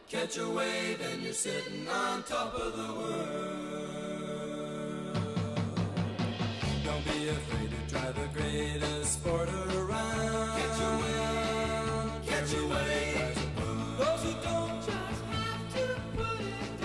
Catch a wave and you're sitting on top of the world. Don't be afraid to try the greatest sport around. Catch a wave. Those who don't just have to put it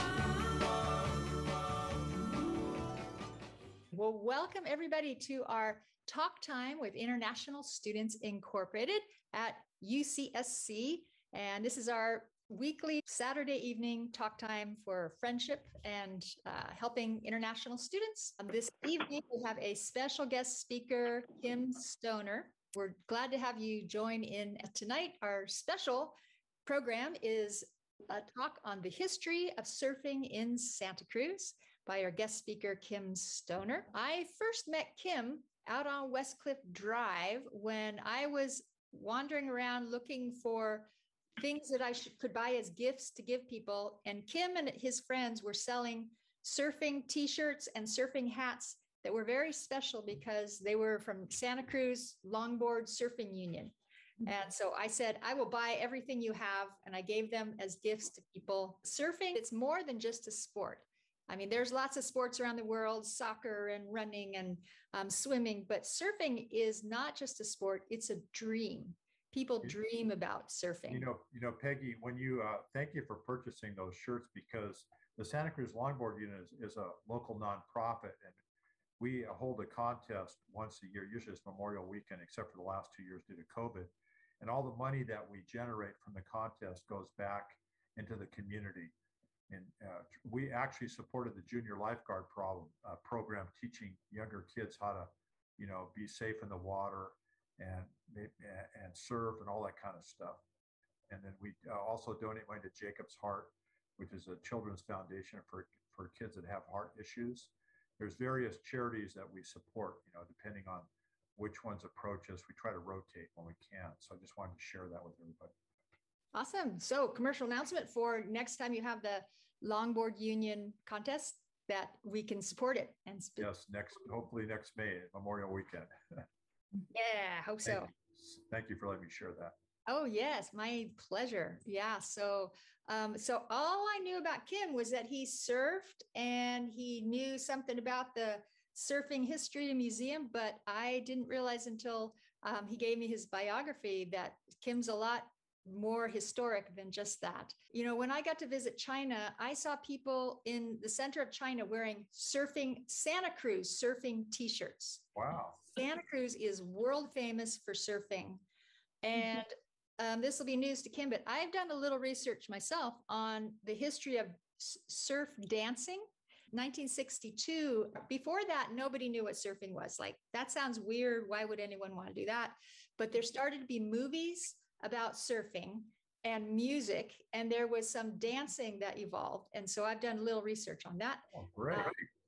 down. Well, welcome everybody to our Talk Time with International Students Incorporated at UCSC. And this is our weekly Saturday evening talk time for friendship and helping international students. This evening, we have a special guest speaker, Kim Stoner. We're glad to have you join in tonight. Our special program is a talk on the history of surfing in Santa Cruz by our guest speaker, Kim Stoner. I first met Kim out on West Cliff Drive when I was wandering around looking for things that I could buy as gifts to give people. And Kim and his friends were selling surfing t-shirts and surfing hats that were very special because they were from Santa Cruz Longboard Surfing Union. And so I said, I will buy everything you have. And I gave them as gifts to people. Surfing, it's more than just a sport. I mean, there's lots of sports around the world, soccer and running and swimming, but surfing is not just a sport, it's a dream. People dream about surfing. You know, Peggy, when you thank you for purchasing those shirts, because the Santa Cruz Longboard Union is a local nonprofit, and we hold a contest once a year. Usually it's Memorial Weekend, except for the last 2 years due to COVID. And all the money that we generate from the contest goes back into the community. And we actually supported the Junior Lifeguard program, teaching younger kids how to, be safe in the water and serve and all that kind of stuff. And then we also donate money to Jacob's Heart, which is a children's foundation for kids that have heart issues. There's various charities that we support, depending on which ones approach us. We try to rotate when we can. So I just wanted to share that with everybody. Awesome. So commercial announcement for next time you have the Longboard Union contest that we can support it. And yes, hopefully next May, Memorial Weekend. Yeah, hope so. Thank you for letting me share that. Oh yes, my pleasure. Yeah. So all I knew about Kim was that he surfed and he knew something about the Surfing History Museum, but I didn't realize until he gave me his biography that Kim's a lot more historic than just that. When I got to visit China, I saw people in the center of China wearing Santa Cruz surfing t-shirts. Wow. Santa Cruz is world famous for surfing. And this will be news to Kim, but I've done a little research myself on the history of surf dancing. 1962, before that, nobody knew what surfing was. Like, that sounds weird. Why would anyone want to do that? But there started to be movies about surfing and music, and there was some dancing that evolved. And so I've done a little research on that. Oh, great.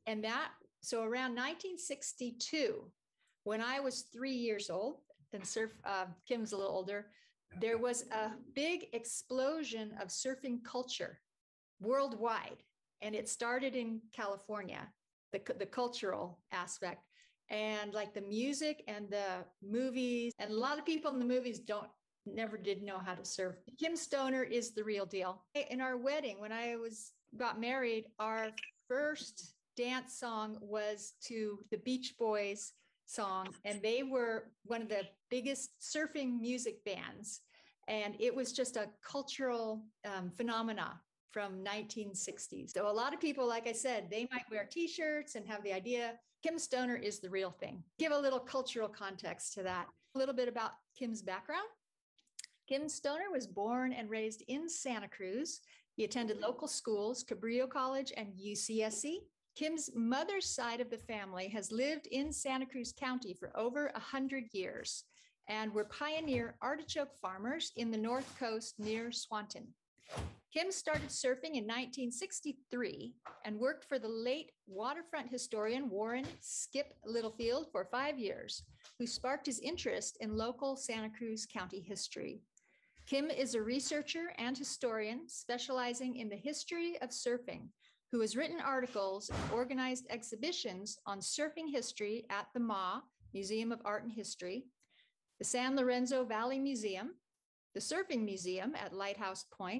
So around 1962, when I was 3 years old, and Kim's a little older, there was a big explosion of surfing culture worldwide. And it started in California, the cultural aspect, and like the music and the movies. And a lot of people in the movies never did know how to surf. Kim Stoner is the real deal. In our wedding, when I got married, our first dance song was to the Beach Boys song. And they were one of the biggest surfing music bands. And it was just a cultural phenomena from 1960s. So a lot of people, like I said, they might wear t-shirts and have the idea Kim Stoner is the real thing. Give a little cultural context to that. A little bit about Kim's background. Kim Stoner was born and raised in Santa Cruz. He attended local schools, Cabrillo College and UCSC. Kim's mother's side of the family has lived in Santa Cruz County for over 100 years and were pioneer artichoke farmers in the North Coast near Swanton. Kim started surfing in 1963 and worked for the late waterfront historian Warren Skip Littlefield for 5 years, who sparked his interest in local Santa Cruz County history. Kim is a researcher and historian specializing in the history of surfing, who has written articles and organized exhibitions on surfing history at the Museum of Art and History, the San Lorenzo Valley Museum, the Surfing Museum at Lighthouse Point,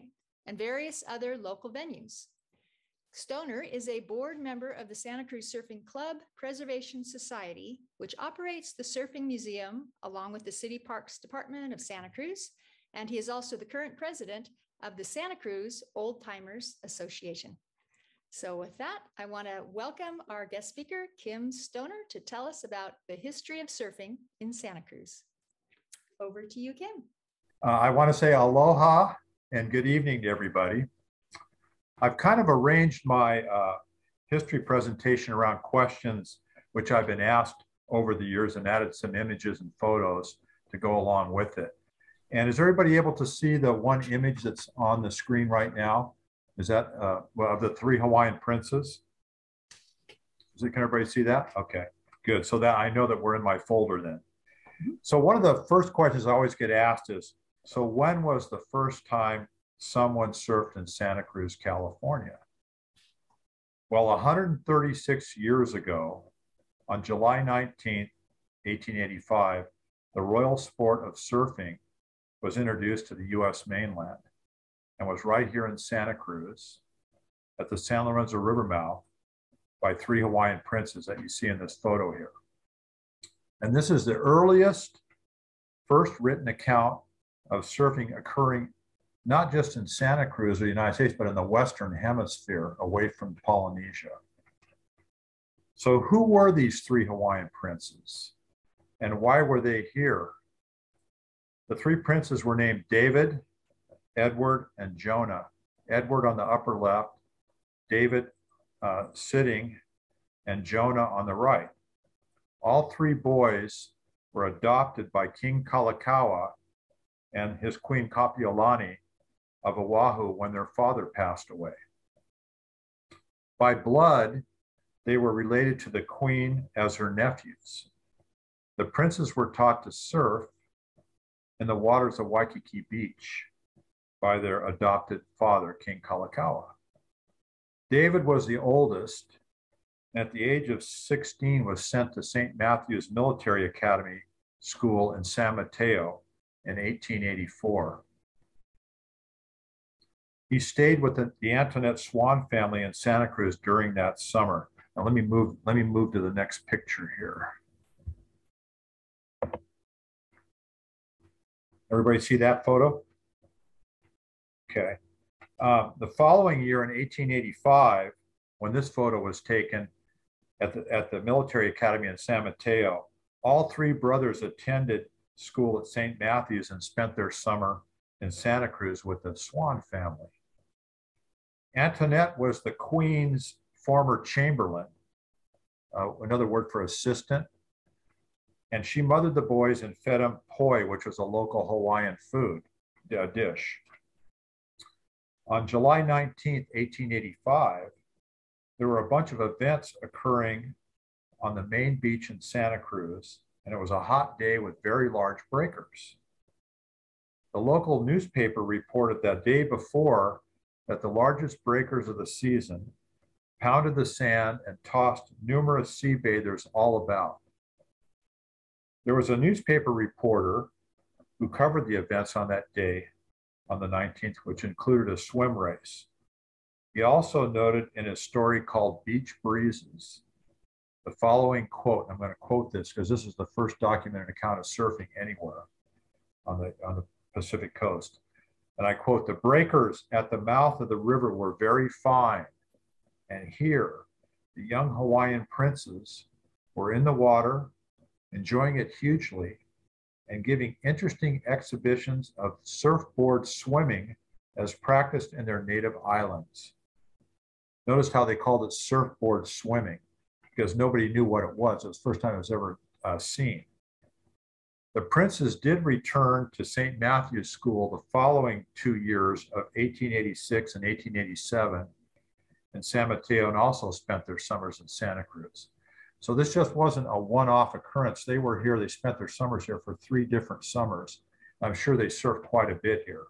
and various other local venues. Stoner is a board member of the Santa Cruz Surfing Club Preservation Society, which operates the Surfing Museum along with the City Parks Department of Santa Cruz, and he is also the current president of the Santa Cruz Old Timers Association. So with that, I want to welcome our guest speaker, Kim Stoner, to tell us about the history of surfing in Santa Cruz. Over to you, Kim. I want to say aloha and good evening to everybody. I've kind of arranged my history presentation around questions which I've been asked over the years and added some images and photos to go along with it. And is everybody able to see the one image that's on the screen right now? Is that well, of the three Hawaiian princes? Can everybody see that? Okay, good. So that I know that we're in my folder then. So one of the first questions I always get asked is, so when was the first time someone surfed in Santa Cruz, California? Well, 136 years ago, on July 19th, 1885, the royal sport of surfing was introduced to the US mainland and was right here in Santa Cruz at the San Lorenzo River mouth by three Hawaiian princes that you see in this photo here. And this is the earliest first written account of surfing occurring not just in Santa Cruz or the United States, but in the Western Hemisphere away from Polynesia. So who were these three Hawaiian princes and why were they here? The three princes were named David, Edward, and Jonah. Edward on the upper left, David sitting, and Jonah on the right. All three boys were adopted by King Kalakaua and his queen Kapiolani of Oahu when their father passed away. By blood, they were related to the queen as her nephews. The princes were taught to surf in the waters of Waikiki Beach by their adopted father, King Kalakaua. David was the oldest, and at the age of 16 was sent to St. Matthew's Military Academy School in San Mateo in 1884. He stayed with the Antoinette Swan family in Santa Cruz during that summer. Now let me move to the next picture here. Everybody see that photo? Okay. The following year in 1885, when this photo was taken at the Military Academy in San Mateo, all three brothers attended school at St. Matthew's and spent their summer in Santa Cruz with the Swan family. Antoinette was the queen's former chamberlain, another word for assistant, and she mothered the boys and fed them poi, which was a local Hawaiian food dish. On July 19th, 1885, there were a bunch of events occurring on the main beach in Santa Cruz, and it was a hot day with very large breakers. The local newspaper reported that day before that the largest breakers of the season pounded the sand and tossed numerous sea bathers all about. There was a newspaper reporter who covered the events on that day, on the 19th, which included a swim race. He also noted in his story called Beach Breezes, the following quote. I'm going to quote this because this is the first documented account of surfing anywhere on the Pacific coast. And I quote, "The breakers at the mouth of the river were very fine. And here, the young Hawaiian princes were in the water, enjoying it hugely, and giving interesting exhibitions of surfboard swimming as practiced in their native islands." Notice how they called it surfboard swimming, because nobody knew what it was. It was the first time it was ever seen. The princes did return to St. Matthew's School the following 2 years of 1886 and 1887 in San Mateo, and also spent their summers in Santa Cruz. So this just wasn't a one-off occurrence. They were here, they spent their summers here for 3 different summers. I'm sure they surfed quite a bit here.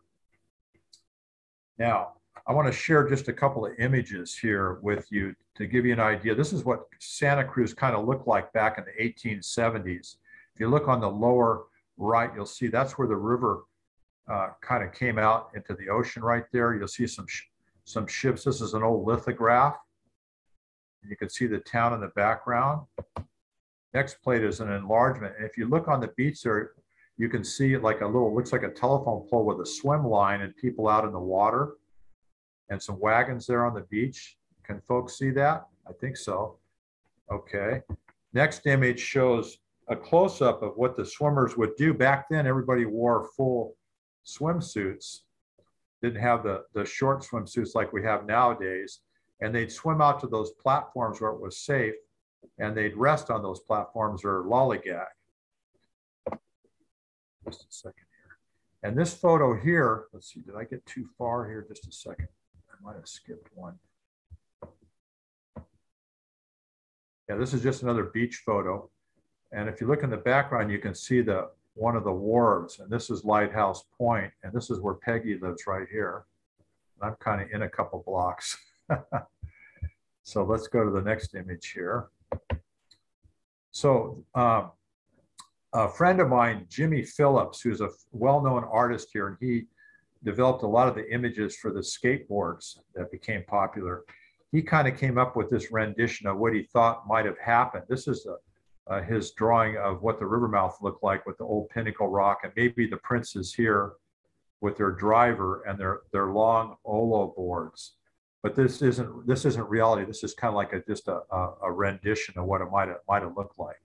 Now, I want to share just a couple of images here with you to give you an idea. This is what Santa Cruz kind of looked like back in the 1870s. If you look on the lower right, you'll see that's where the river kind of came out into the ocean right there. You'll see some ships. This is an old lithograph. You can see the town in the background. Next plate is an enlargement. And if you look on the beach there, you can see like a little, looks like a telephone pole with a swim line and people out in the water and some wagons there on the beach. Can folks see that? I think so. Okay. Next image shows a close-up of what the swimmers would do. Back then, everybody wore full swimsuits. Didn't have the short swimsuits like we have nowadays. And they'd swim out to those platforms where it was safe, and they'd rest on those platforms or lollygag. Just a second here. And this photo here, let's see, did I get too far here? Just a second. I might have skipped one. Yeah, this is just another beach photo. And if you look in the background, you can see one of the wharves, and this is Lighthouse Point, and this is where Peggy lives right here. I'm kind of in a couple blocks. So let's go to the next image here. So a friend of mine, Jimmy Phillips, who's a well-known artist here, and he developed a lot of the images for the skateboards that became popular. He kind of came up with this rendition of what he thought might have happened. This is his drawing of what the river mouth looked like with the old Pinnacle Rock, and maybe the princes here with their driver and their long Olo boards. But this isn't reality. This is kind of like just a rendition of what it might have looked like.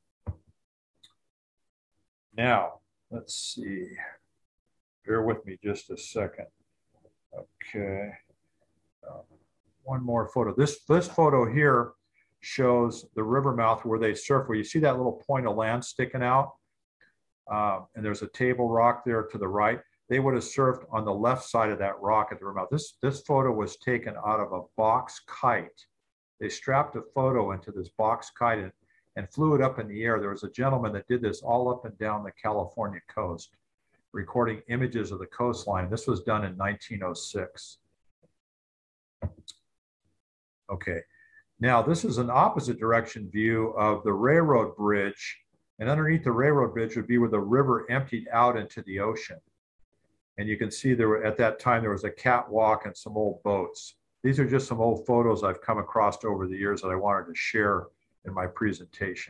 Now, let's see. Bear with me just a second. Okay. One more photo. This photo here shows the river mouth where they surf, where you see that little point of land sticking out. And there's a table rock there to the right. They would have surfed on the left side of that rock at the river mouth. This photo was taken out of a box kite. They strapped a photo into this box kite and flew it up in the air. There was a gentleman that did this all up and down the California coast, recording images of the coastline. This was done in 1906. Okay, now this is an opposite direction view of the railroad bridge, and underneath the railroad bridge would be where the river emptied out into the ocean. And you can see at that time, there was a catwalk and some old boats. These are just some old photos I've come across over the years that I wanted to share in my presentation.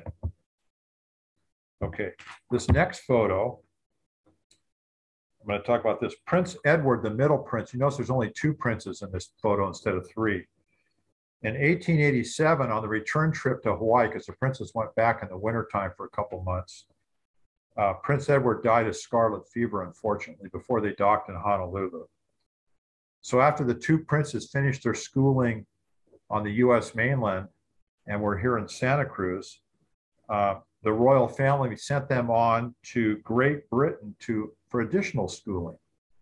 Okay, this next photo, I'm going to talk about this. Prince Edward, the middle prince. You notice there's only 2 princes in this photo instead of 3. In 1887, on the return trip to Hawaii, because the princess went back in the wintertime for a couple months, Prince Edward died of scarlet fever, unfortunately, before they docked in Honolulu. So after the 2 princes finished their schooling on the US mainland and were here in Santa Cruz, the royal family sent them on to Great Britain for additional schooling.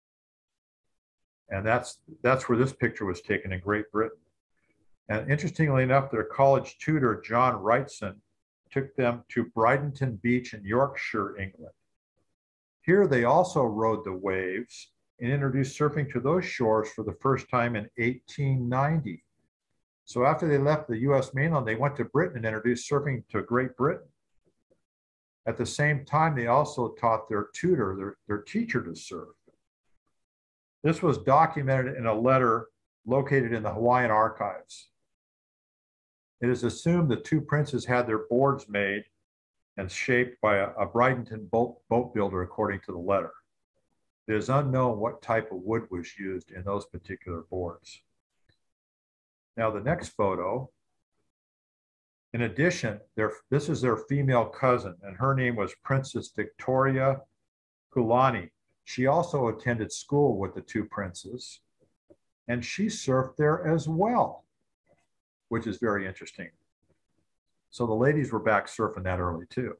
And that's where this picture was taken, in Great Britain. And interestingly enough, their college tutor, John Wrightson, took them to Brighton Beach in Yorkshire, England. Here they also rode the waves and introduced surfing to those shores for the first time in 1890. So after they left the US mainland, they went to Britain and introduced surfing to Great Britain. At the same time, they also taught their tutor, their teacher, to surf. This was documented in a letter located in the Hawaiian archives. It is assumed the 2 princes had their boards made and shaped by a Brighton boat builder, according to the letter. It is unknown what type of wood was used in those particular boards. Now the next photo, in addition, this is their female cousin, and her name was Princess Victoria Kulani. She also attended school with the 2 princes, and she surfed there as well, which is very interesting. So the ladies were back surfing that early too.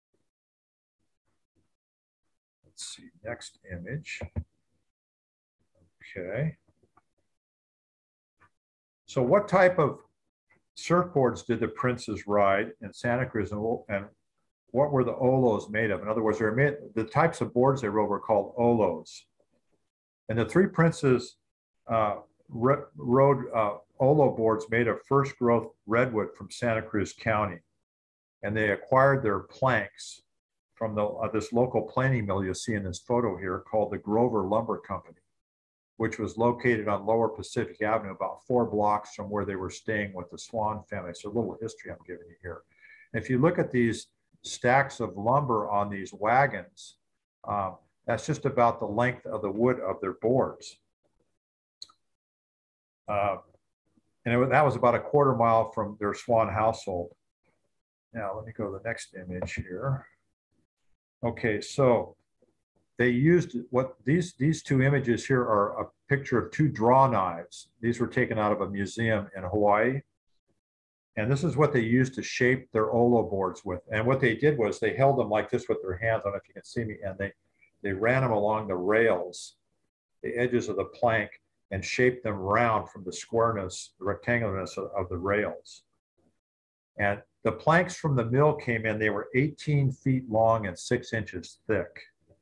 Let's see, next image. Okay. So what type of surfboards did the princes ride in Santa Cruz, and what were the Olos made of? In other words, the types of boards they rode were called Olos. And the 3 princes rode Olo boards made of first growth redwood from Santa Cruz County. And they acquired their planks from this local planing mill you see in this photo here called the Grover Lumber Company, which was located on Lower Pacific Avenue, about 4 blocks from where they were staying with the Swan family. So a little history I'm giving you here. If you look at these stacks of lumber on these wagons, that's just about the length of the wood of their boards. That was about a 1/4 mile from their Swan household. Now, let me go to the next image here. Okay, so they used what these 2 images here are a picture of 2 draw knives. These were taken out of a museum in Hawaii. And this is what they used to shape their Olo boards with. And what they did was they held them like this with their hands. I don't know if you can see me. And they ran them along the rails, the edges of the plank, and shaped them round from the squareness, the rectangularness of the rails. And the planks from the mill came in, they were 18 feet long and 6 inches thick.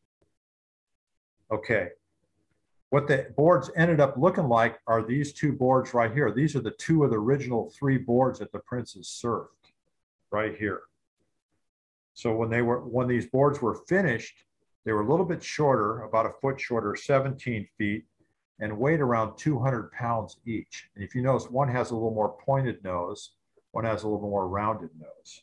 Okay, what the boards ended up looking like are these 2 boards right here. These are the 2 of the original 3 boards that the princes surfed right here. So when these boards were finished, they were a little bit shorter, about 1 foot shorter, 17 feet, and weighed around 200 pounds each. And if you notice, one has a little more pointed nose, one has a little more rounded nose.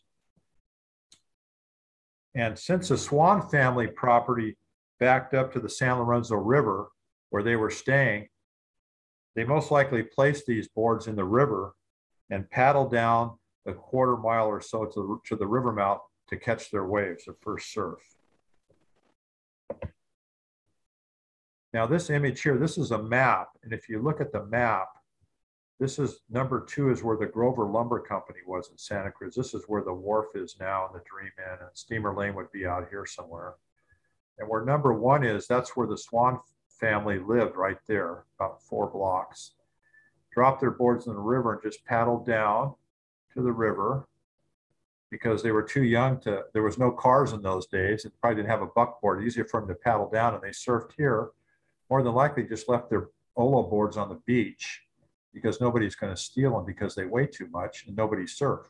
And since the Swan family property backed up to the San Lorenzo River where they were staying, they most likely placed these boards in the river and paddled down a 1/4 mile or so to the river mouth to catch their waves, their first surf. Now this image here, this is a map. And if you look at the map, this is number 2 is where the Grover Lumber Company was in Santa Cruz. This is where the wharf is now in the Dream Inn, and Steamer Lane would be out here somewhere. And where number 1 is, that's where the Swan family lived right there, about 4 blocks. Dropped their boards in the river and just paddled down to the river because they were too young to, there was no cars in those days. It probably didn't have a buckboard, easier for them to paddle down, and they surfed here. More than likely just left their Olo boards on the beach because nobody's going to steal them because they weigh too much and nobody surfed.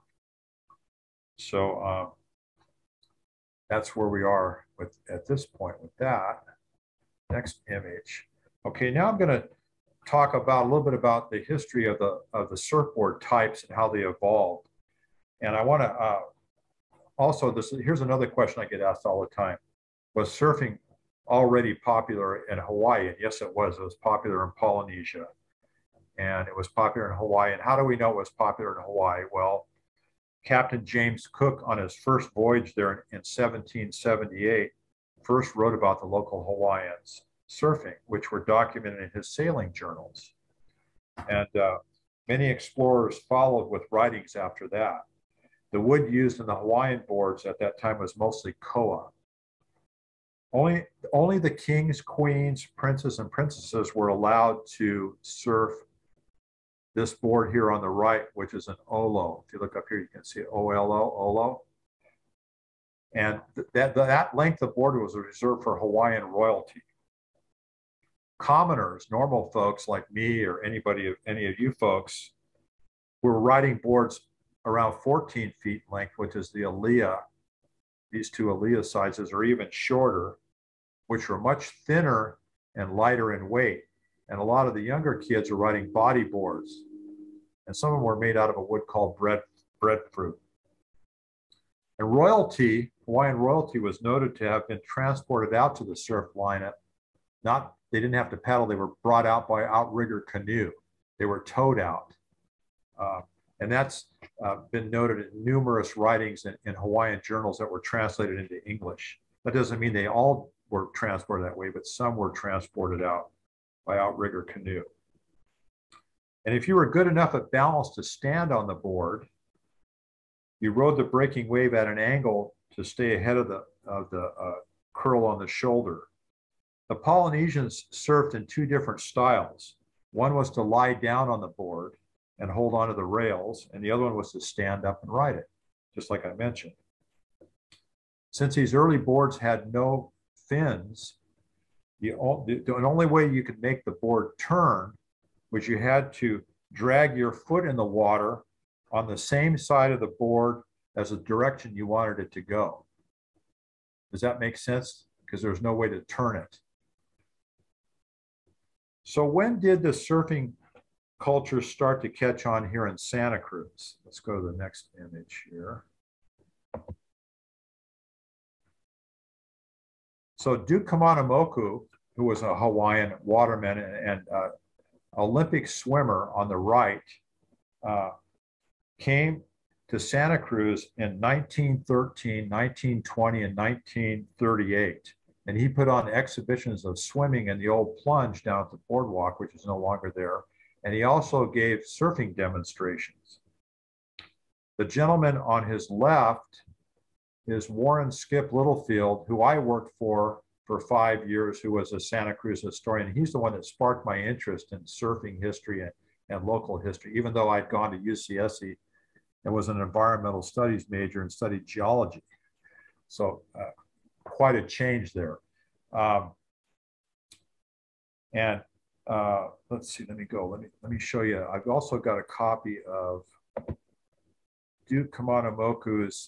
So that's where we are at this point with that. Next image. Okay, now I'm going to talk about a little bit about the history of the surfboard types and how they evolved. And I want to also, here's another question I get asked all the time. Was surfing already popular in Hawaii? And yes, it was. It was popular in Polynesia. And it was popular in Hawaii. And how do we know it was popular in Hawaii? Well, Captain James Cook, on his first voyage there in 1778, first wrote about the local Hawaiians surfing, which were documented in his sailing journals. And many explorers followed with writings after that. The wood used in the Hawaiian boards at that time was mostly koa. Only the kings, queens, princes, and princesses were allowed to surf this board here on the right, which is an olo. If you look up here, you can see O-L-O, olo. And that length of board was reserved for Hawaiian royalty. Commoners, normal folks like me or any of you folks, were riding boards around 14 feet length, which is the Aliyah. These 2 Aliyah sizes are even shorter, which were much thinner and lighter in weight. And a lot of the younger kids are riding body boards. And some of them were made out of a wood called breadfruit. And royalty, Hawaiian royalty, was noted to have been transported out to the surf line. They didn't have to paddle, they were brought out by outrigger canoe. They were towed out. And that's been noted in numerous writings in Hawaiian journals that were translated into English. That doesn't mean they all were transported that way, but some were transported out by outrigger canoe. And if you were good enough at balance to stand on the board, you rode the breaking wave at an angle to stay ahead of the curl on the shoulder. The Polynesians surfed in 2 different styles. One was to lie down on the board and hold onto the rails, and the other one was to stand up and ride it, just like I mentioned. Since these early boards had no fins, the only way you could make the board turn was you had to drag your foot in the water on the same side of the board as the direction you wanted it to go. Does that make sense? Because there's no way to turn it. So when did the surfing culture start to catch on here in Santa Cruz? Let's go to the next image here. So Duke Kamanamoku, who was a Hawaiian waterman and Olympic swimmer on the right, came to Santa Cruz in 1913, 1920, and 1938. And he put on exhibitions of swimming in the old plunge down at the boardwalk, which is no longer there. And he also gave surfing demonstrations. The gentleman on his left is Warren Skip Littlefield, who I worked for 5 years, who was a Santa Cruz historian. He's the one that sparked my interest in surfing history and local history, even though I'd gone to UCSC and was an environmental studies major and studied geology. So quite a change there. Let's see, let me show you. I've also got a copy of Duke Kamanamoku's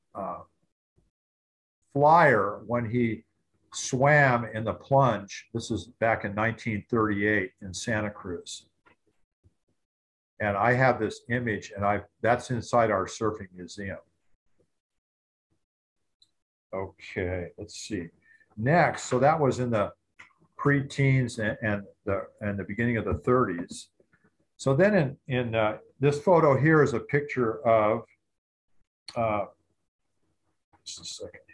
flyer when he swam in the plunge. This is back in 1938 in Santa Cruz. And I have this image, and that's inside our surfing museum. Okay, let's see. Next, so that was in the pre-teens and the beginning of the 30s. So then in this photo here is a picture of, just a second here.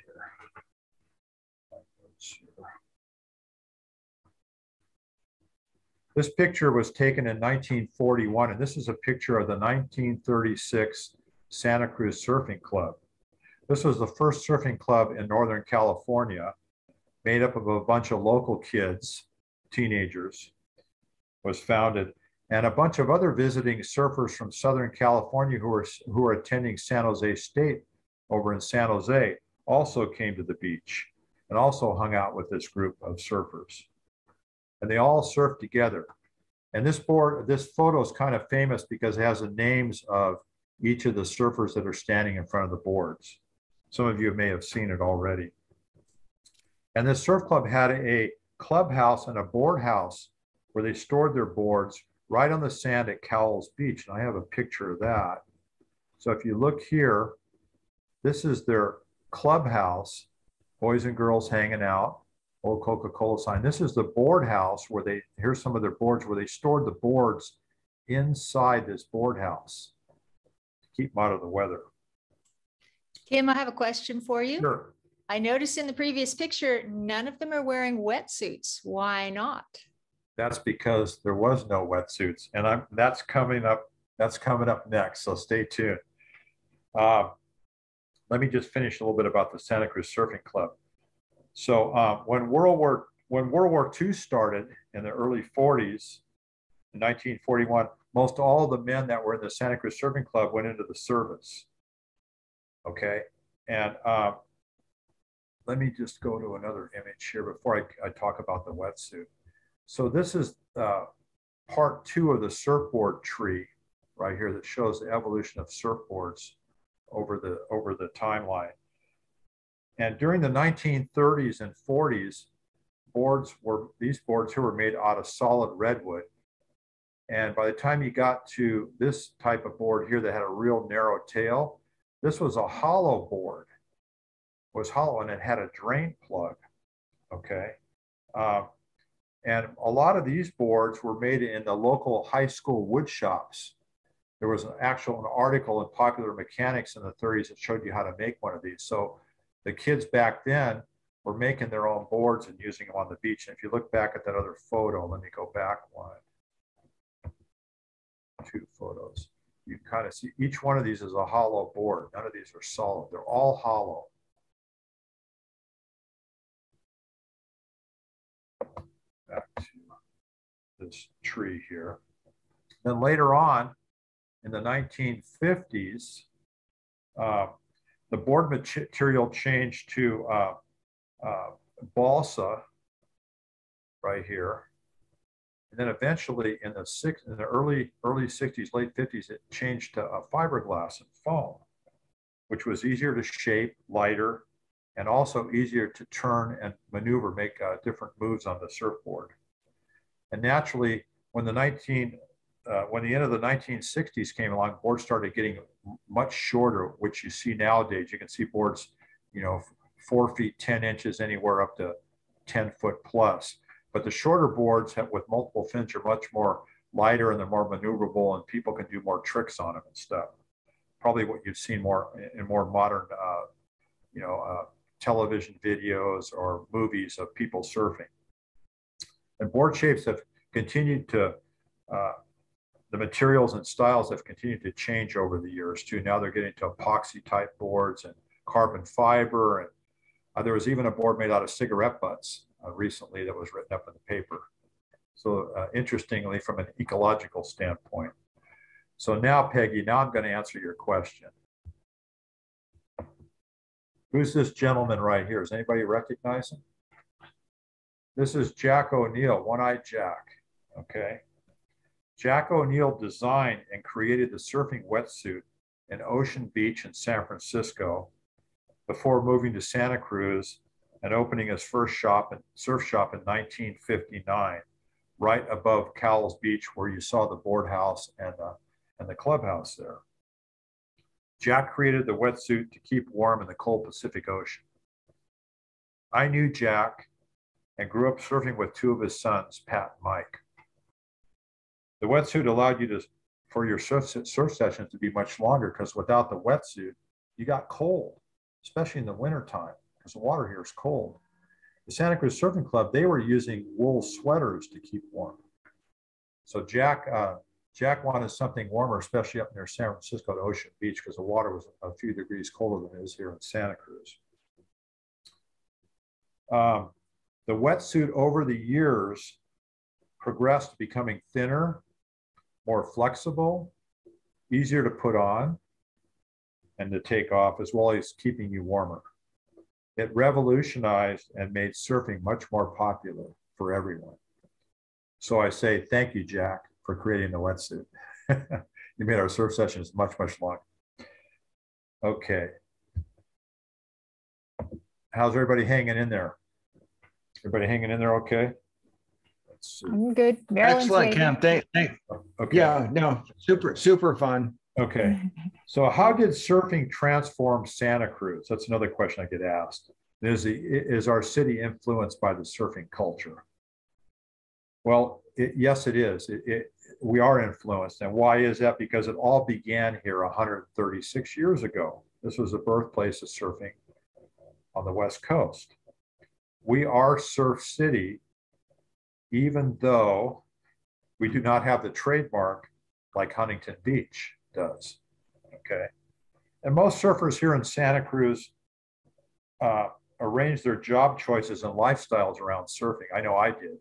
This picture was taken in 1941, and this is a picture of the 1936 Santa Cruz Surfing Club. This was the first surfing club in Northern California, made up of a bunch of local kids, teenagers, was founded, and a bunch of other visiting surfers from Southern California who were attending San Jose State over in San Jose also came to the beach and also hung out with this group of surfers. And they all surfed together. And this photo is kind of famous because it has the names of each of the surfers that are standing in front of the boards. Some of you may have seen it already. And this surf club had a clubhouse and a board house where they stored their boards right on the sand at Cowell's Beach. And I have a picture of that. So if you look here, this is their clubhouse, boys and girls hanging out. Old Coca-Cola sign. This is the board house where here's some of their boards where they stored the boards inside this board house to keep them out of the weather. Kim, I have a question for you. Sure. I noticed in the previous picture, none of them are wearing wetsuits. Why not? That's because there was no wetsuits, and that's coming up next, so stay tuned. Let me just finish a little bit about the Santa Cruz Surfing Club. So when World War II started in the early 40s, in 1941, most all of the men that were in the Santa Cruz Surfing Club went into the service. Okay, and let me just go to another image here before I talk about the wetsuit. So this is part 2 of the surfboard tree right here that shows the evolution of surfboards over the timeline. And during the 1930s and 40s, these boards here were made out of solid redwood. And by the time you got to this type of board here that had a real narrow tail, this was a hollow board. It was hollow and it had a drain plug, okay? And a lot of these boards were made in the local high school wood shops. There was an article in Popular Mechanics in the 30s that showed you how to make one of these. So the kids back then were making their own boards and using them on the beach. And if you look back at that other photo, let me go back 2 photos. You kind of see each one of these is a hollow board. None of these are solid. They're all hollow. Back to this tree here. Then later on, in the 1950s, the board material changed to balsa right here. And then eventually in the early 60s, late 50s, it changed to fiberglass and foam, which was easier to shape, lighter, and also easier to turn and maneuver, make different moves on the surfboard. And naturally, when the end of the 1960s came along, boards started getting much shorter, which you see nowadays. You can see boards, 4 feet 10 inches, anywhere up to 10 foot plus. But the shorter boards with multiple fins are much more lighter, and they're more maneuverable, and people can do more tricks on them and stuff. Probably what you've seen more in more modern, television videos or movies of people surfing. And board shapes have continued to, the materials and styles have continued to change over the years too. Now they're getting to epoxy type boards and carbon fiber. And there was even a board made out of cigarette butts recently that was written up in the paper. So interestingly, from an ecological standpoint. So now, Peggy, I'm going to answer your question. Who's this gentleman right here? Does anybody recognize him? This is Jack O'Neill, One-Eyed Jack, okay? Jack O'Neill designed and created the surfing wetsuit in Ocean Beach in San Francisco before moving to Santa Cruz and opening his first surf shop in 1959, right above Cowell's Beach, where you saw the board house and the clubhouse there. Jack created the wetsuit to keep warm in the cold Pacific Ocean. I knew Jack and grew up surfing with 2 of his sons, Pat and Mike. The wetsuit allowed you for your surf sessions to be much longer, because without the wetsuit, you got cold, especially in the wintertime, because the water here is cold. The Santa Cruz Surfing Club, they were using wool sweaters to keep warm. So Jack wanted something warmer, especially up near San Francisco at Ocean Beach, because the water was a few degrees colder than it is here in Santa Cruz. The wetsuit over the years progressed to becoming thinner, more flexible, easier to put on and to take off, as well as keeping you warmer. It revolutionized and made surfing much more popular for everyone. So I say thank you, Jack, for creating the wetsuit. You made our surf sessions much, much longer. Okay. How's everybody hanging in there? Everybody hanging in there okay? Let's see. I'm good. Marilyn's Excellent, waiting. Cam. Thank. Okay. Yeah, no, super fun. Okay. So how did surfing transform Santa Cruz? That's another question I get asked. Is our city influenced by the surfing culture? Well, yes, it is. We are influenced. And why is that? Because it all began here 136 years ago. This was the birthplace of surfing on the West Coast. We are Surf City, even though we do not have the trademark like Huntington Beach does, okay? And most surfers here in Santa Cruz arrange their job choices and lifestyles around surfing. I know I did.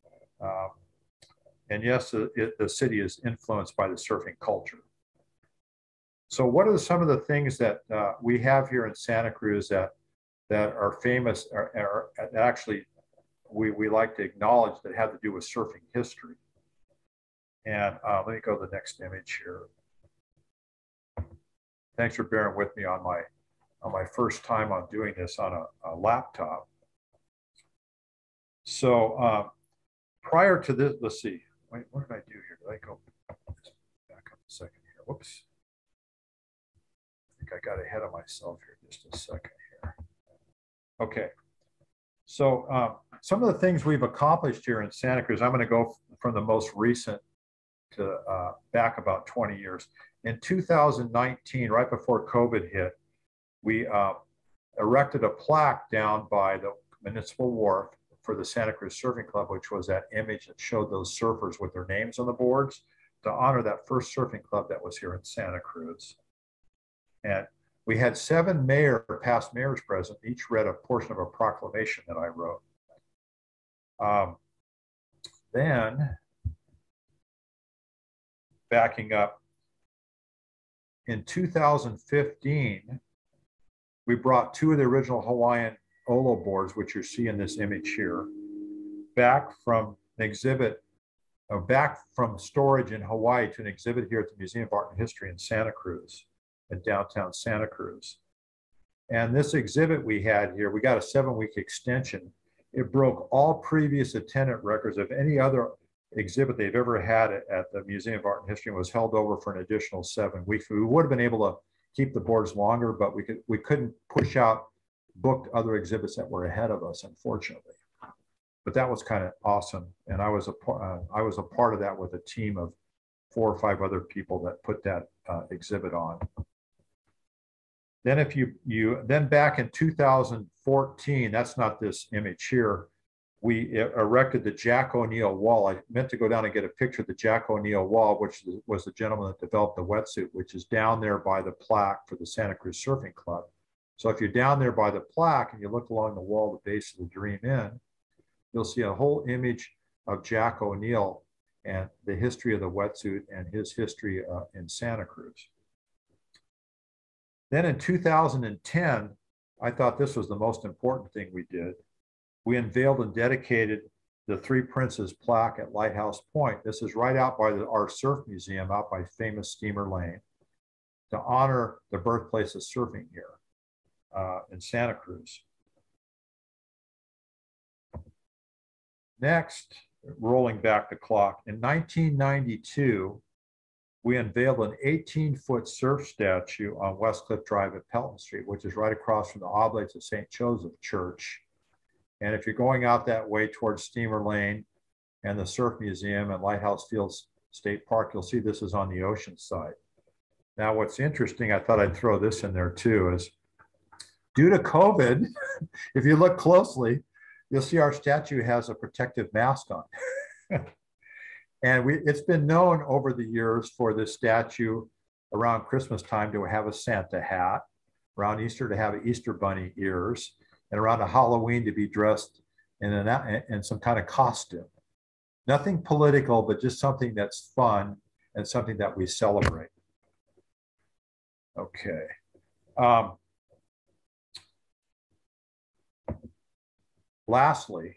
And yes, the city is influenced by the surfing culture. So what are some of the things that we have here in Santa Cruz that are famous, or actually we like to acknowledge, that have to do with surfing history? And let me go to the next image here. Thanks for bearing with me on my first time on doing this on a laptop. So prior to this, let's see. Wait, what did I do here? Did I go back up a second here? Whoops. I think I got ahead of myself here just a second here. Okay. So some of the things we've accomplished here in Santa Cruz, I'm going to go from the most recent to back about 20 years. In 2019, right before COVID hit, we erected a plaque down by the Municipal Wharf for the Santa Cruz Surfing Club, which was that image that showed those surfers with their names on the boards, to honor that first surfing club that was here in Santa Cruz. And we had 7 past mayors present, each read a portion of a proclamation that I wrote. Then, backing up, in 2015, we brought 2 of the original Hawaiian Olo boards, which you see in this image here, back from an exhibit, back from storage in Hawaii to an exhibit here at the Museum of Art and History in Santa Cruz, in downtown Santa Cruz. And this exhibit we had here, we got a 7-week extension. It broke all previous attendant records of any other exhibit they've ever had at the Museum of Art and History, and was held over for an additional 7 weeks. We would have been able to keep the boards longer, but we couldn't push out booked other exhibits that were ahead of us, unfortunately. But that was kind of awesome, and I was a part of that with a team of 4 or 5 other people that put that exhibit on. Then if then back in 2014, that's not this image here, we erected the Jack O'Neill Wall. I meant to go down and get a picture of the Jack O'Neill Wall, which was the gentleman that developed the wetsuit, which is down there by the plaque for the Santa Cruz Surfing Club. So if you're down there by the plaque and you look along the wall, the base of the Dream Inn, you'll see a whole image of Jack O'Neill and the history of the wetsuit and his history in Santa Cruz. Then in 2010, I thought this was the most important thing we did. We unveiled and dedicated the Three Princes plaque at Lighthouse Point. This is right out by our surf museum, out by famous Steamer Lane, to honor the birthplace of surfing here in Santa Cruz. Next, rolling back the clock, in 1992, we unveiled an 18-foot surf statue on West Cliff Drive at Pelton Street, which is right across from the Oblates of St. Joseph Church. And if you're going out that way towards Steamer Lane and the Surf Museum and Lighthouse Fields State Park, you'll see this is on the ocean side. Now, what's interesting, I thought I'd throw this in there too, is due to COVID, if you look closely, you'll see our statue has a protective mask on. And it's been known over the years for this statue around Christmas time to have a Santa hat, around Easter to have Easter bunny ears, and around a Halloween to be dressed in some kind of costume. Nothing political, but just something that's fun and something that we celebrate. Okay. Lastly,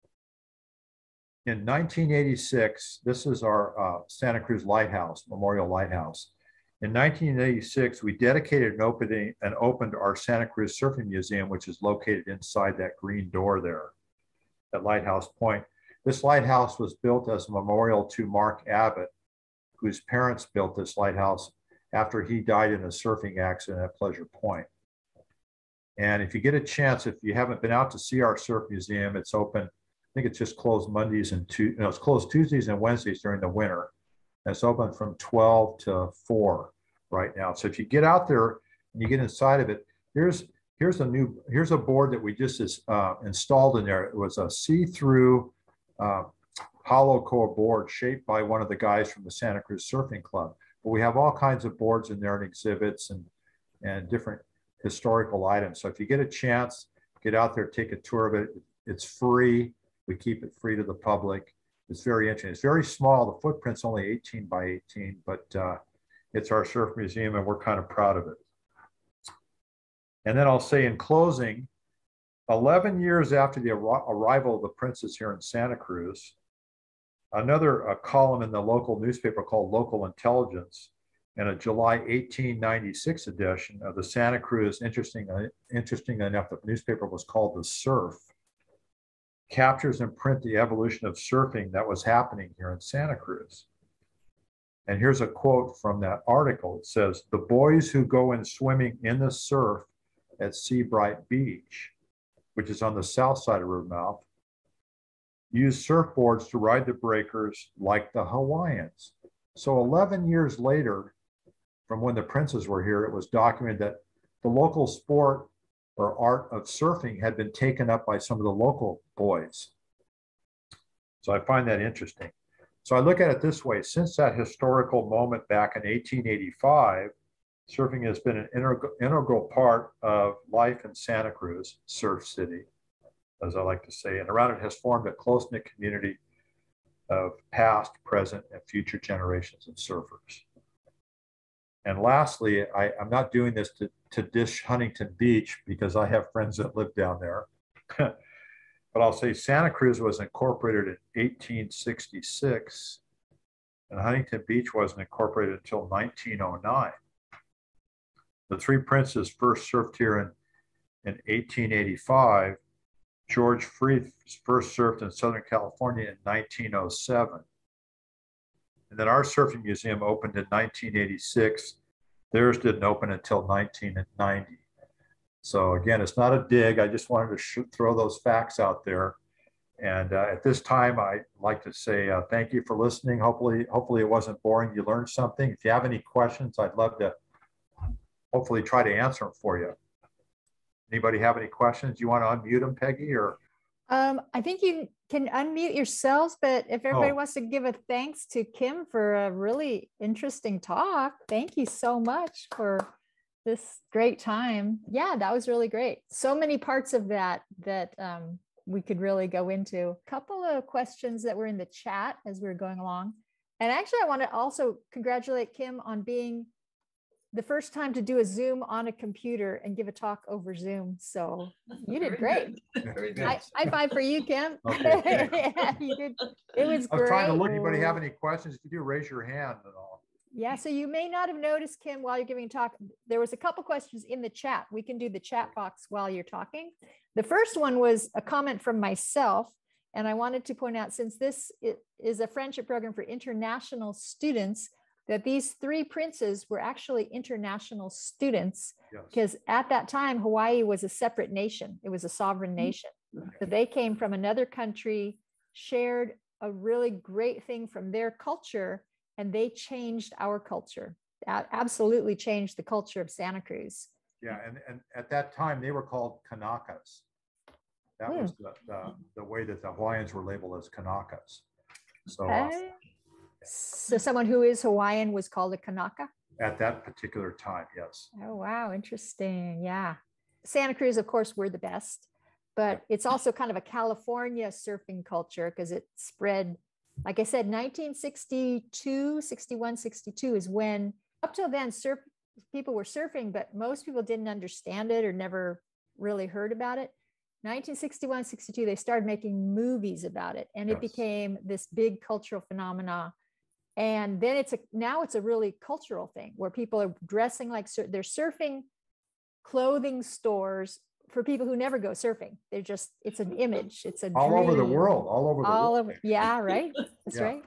in 1986, this is our Santa Cruz Lighthouse, Memorial Lighthouse. In 1986, we dedicated and opened our Santa Cruz Surfing Museum, which is located inside that green door there at Lighthouse Point. This lighthouse was built as a memorial to Mark Abbott, whose parents built this lighthouse after he died in a surfing accident at Pleasure Point. And if you get a chance, if you haven't been out to see our surf museum, it's open. I think it's just closed Mondays and it's closed Tuesdays and Wednesdays during the winter. And it's open from 12 to 4 right now. So if you get out there and you get inside of it, here's a board that we just installed in there. It was a see-through hollow core board shaped by one of the guys from the Santa Cruz Surfing Club. But we have all kinds of boards in there and exhibits and different historical items. So if you get a chance, get out there, take a tour of it. It's free. We keep it free to the public. It's very interesting. It's very small. The footprint's only 18 by 18, but it's our surf museum and we're kind of proud of it. And then I'll say in closing, 11 years after the arrival of the Princes here in Santa Cruz, another column in the local newspaper called Local Intelligence in a July 1896 edition of the Santa Cruz, interesting enough, the newspaper was called The Surf, captures in print the evolution of surfing that was happening here in Santa Cruz. And here's a quote from that article. It says, "The boys who go in swimming in the surf at Seabright Beach, which is on the south side of Rivermouth, use surfboards to ride the breakers like the Hawaiians." So 11 years later, from when the Princes were here, it was documented that the local sport or art of surfing had been taken up by some of the local boys. So I find that interesting. So I look at it this way: since that historical moment back in 1885, surfing has been an integral part of life in Santa Cruz, Surf City, as I like to say, and around it has formed a close-knit community of past, present, and future generations of surfers. And lastly, I'm not doing this to dish Huntington Beach because I have friends that live down there. But I'll say Santa Cruz was incorporated in 1866, and Huntington Beach wasn't incorporated until 1909. The Three Princes first surfed here in In 1885, George Freeth first surfed in Southern California in 1907. And then our surfing museum opened in 1986. Theirs didn't open until 1990. So again, it's not a dig. I just wanted to throw those facts out there. And at this time, I'd like to say thank you for listening. Hopefully it wasn't boring. You learned something. If you have any questions, I'd love to hopefully try to answer them for you. Anybody have any questions? You want to unmute them, Peggy, or? I think you can unmute yourselves, but if everybody wants to give a thanks to Kim for a really interesting talk, thank you so much for this great time. Yeah, that was really great. So many parts of that we could really go into. A couple of questions that were in the chat as we were going along. And actually, I want to also congratulate Kim on being the first time to do a Zoom on a computer and give a talk over Zoom. So you did great. Very good. High five for you, Kim. Okay, Yeah, you did. It was I was great. trying to look. Anybody have any questions? If you do, raise your hand and all. Yeah, so you may not have noticed, Kim, while you're giving a talk, there was a couple questions in the chat. We can do the chat box while you're talking. The first one was a comment from myself, and I wanted to point out, since this is a friendship program for international students, that these three princes were actually international students, because at that time, Hawaii was a separate nation. It was a sovereign nation. So they came from another country, shared a really great thing from their culture, and they changed our culture. Absolutely changed the culture of Santa Cruz. Yeah, and at that time, they were called Kanakas. That was the way that the Hawaiians were labeled as Kanakas. So, so someone who is Hawaiian was called a Kanaka? At that particular time, yes. Oh, wow. Interesting. Yeah. Santa Cruz, of course, we're the best, but it's also kind of a California surfing culture because it spread, like I said, 1962, 61, 62 is when, up till then, people were surfing, but most people didn't understand it or never really heard about it. 1961, 62, they started making movies about it, and it became this big cultural phenomena. And then now it's a really cultural thing where people are dressing like they're surfing clothing stores for people who never go surfing. It's an image. It's a all dream. over the world, all over the world. Yeah, right. That's right.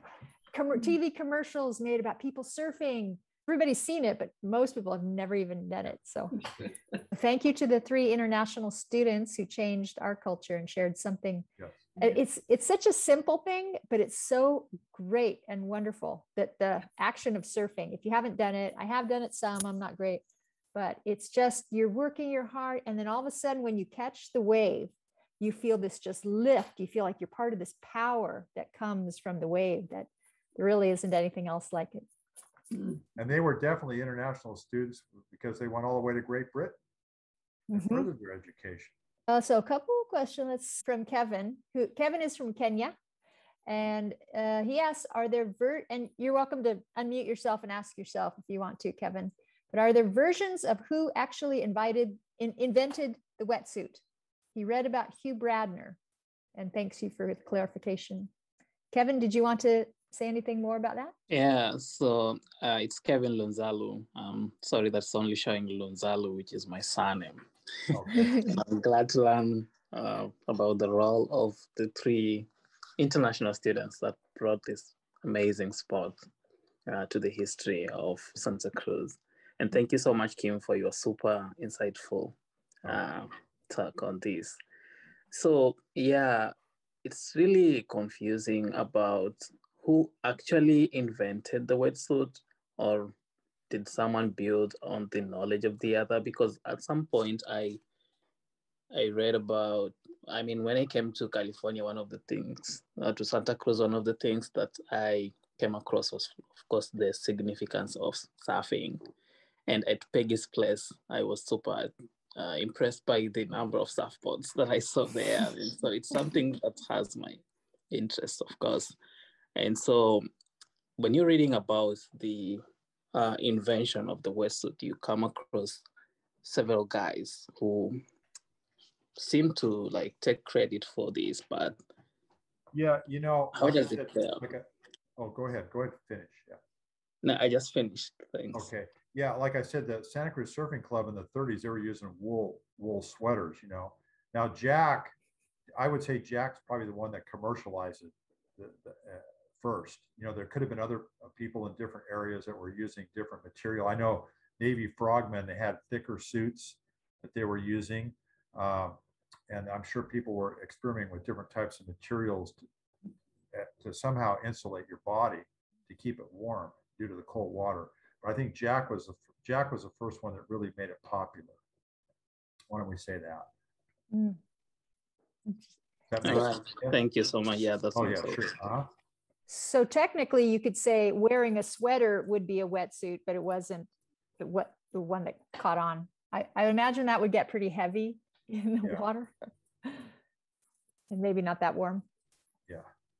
TV commercials made about people surfing. Everybody's seen it, but most people have never even done it. So thank you to the three international students who changed our culture and shared something. Yes. It's such a simple thing, but it's so great and wonderful that the action of surfing, if you haven't done it, I have done it some, I'm not great, but it's just, you're working your heart. And then all of a sudden, when you catch the wave, you feel this just lift. You feel like you're part of this power that comes from the wave, that there really isn't anything else like it. And they were definitely international students because they went all the way to Great Britain and furthered their education. So a couple of questions from Kevin. Kevin is from Kenya. And he asks, are there, and you're welcome to unmute yourself and ask yourself if you want to, Kevin, but are there versions of who actually invented the wetsuit? He read about Hugh Bradner, and thanks you for the clarification. Kevin, did you want to say anything more about that? Yeah, so it's Kevin Lunzalu. Sorry, that's only showing Lunzalu, which is my surname. Okay. I'm glad to learn about the role of the three international students that brought this amazing sport to the history of Santa Cruz. And thank you so much, Kim, for your super insightful talk on this. So yeah, it's really confusing about who actually invented the wetsuit, or did someone build on the knowledge of the other? Because at some point I read about, when I came to California, one of the things, to Santa Cruz, one of the things that I came across was, of course, the significance of surfing. And at Peggy's place, I was super impressed by the number of surfboards that I saw there. And so it's something that has my interest, of course. And so when you're reading about the invention of the wetsuit, you come across several guys who seem to take credit for this, but yeah, how does it oh, go ahead, finish. Yeah. No, I just finished. Thanks. Okay. Yeah, like I said, the Santa Cruz Surfing Club in the 30s, they were using wool sweaters, you know. Now Jack, I would say Jack's probably the one that commercialized it first. You know, there could have been other people in different areas that were using different material. I know Navy frogmen, they had thicker suits that they were using. And I'm sure people were experimenting with different types of materials to somehow insulate your body to keep it warm due to the cold water. But I think Jack was the first one that really made it popular. Why don't we say that? Mm. All right. Yeah. Thank you so much. Yeah, that's sure. So technically, you could say wearing a sweater would be a wetsuit, but it wasn't the one that caught on. I imagine that would get pretty heavy in the water, and maybe not that warm. Yeah.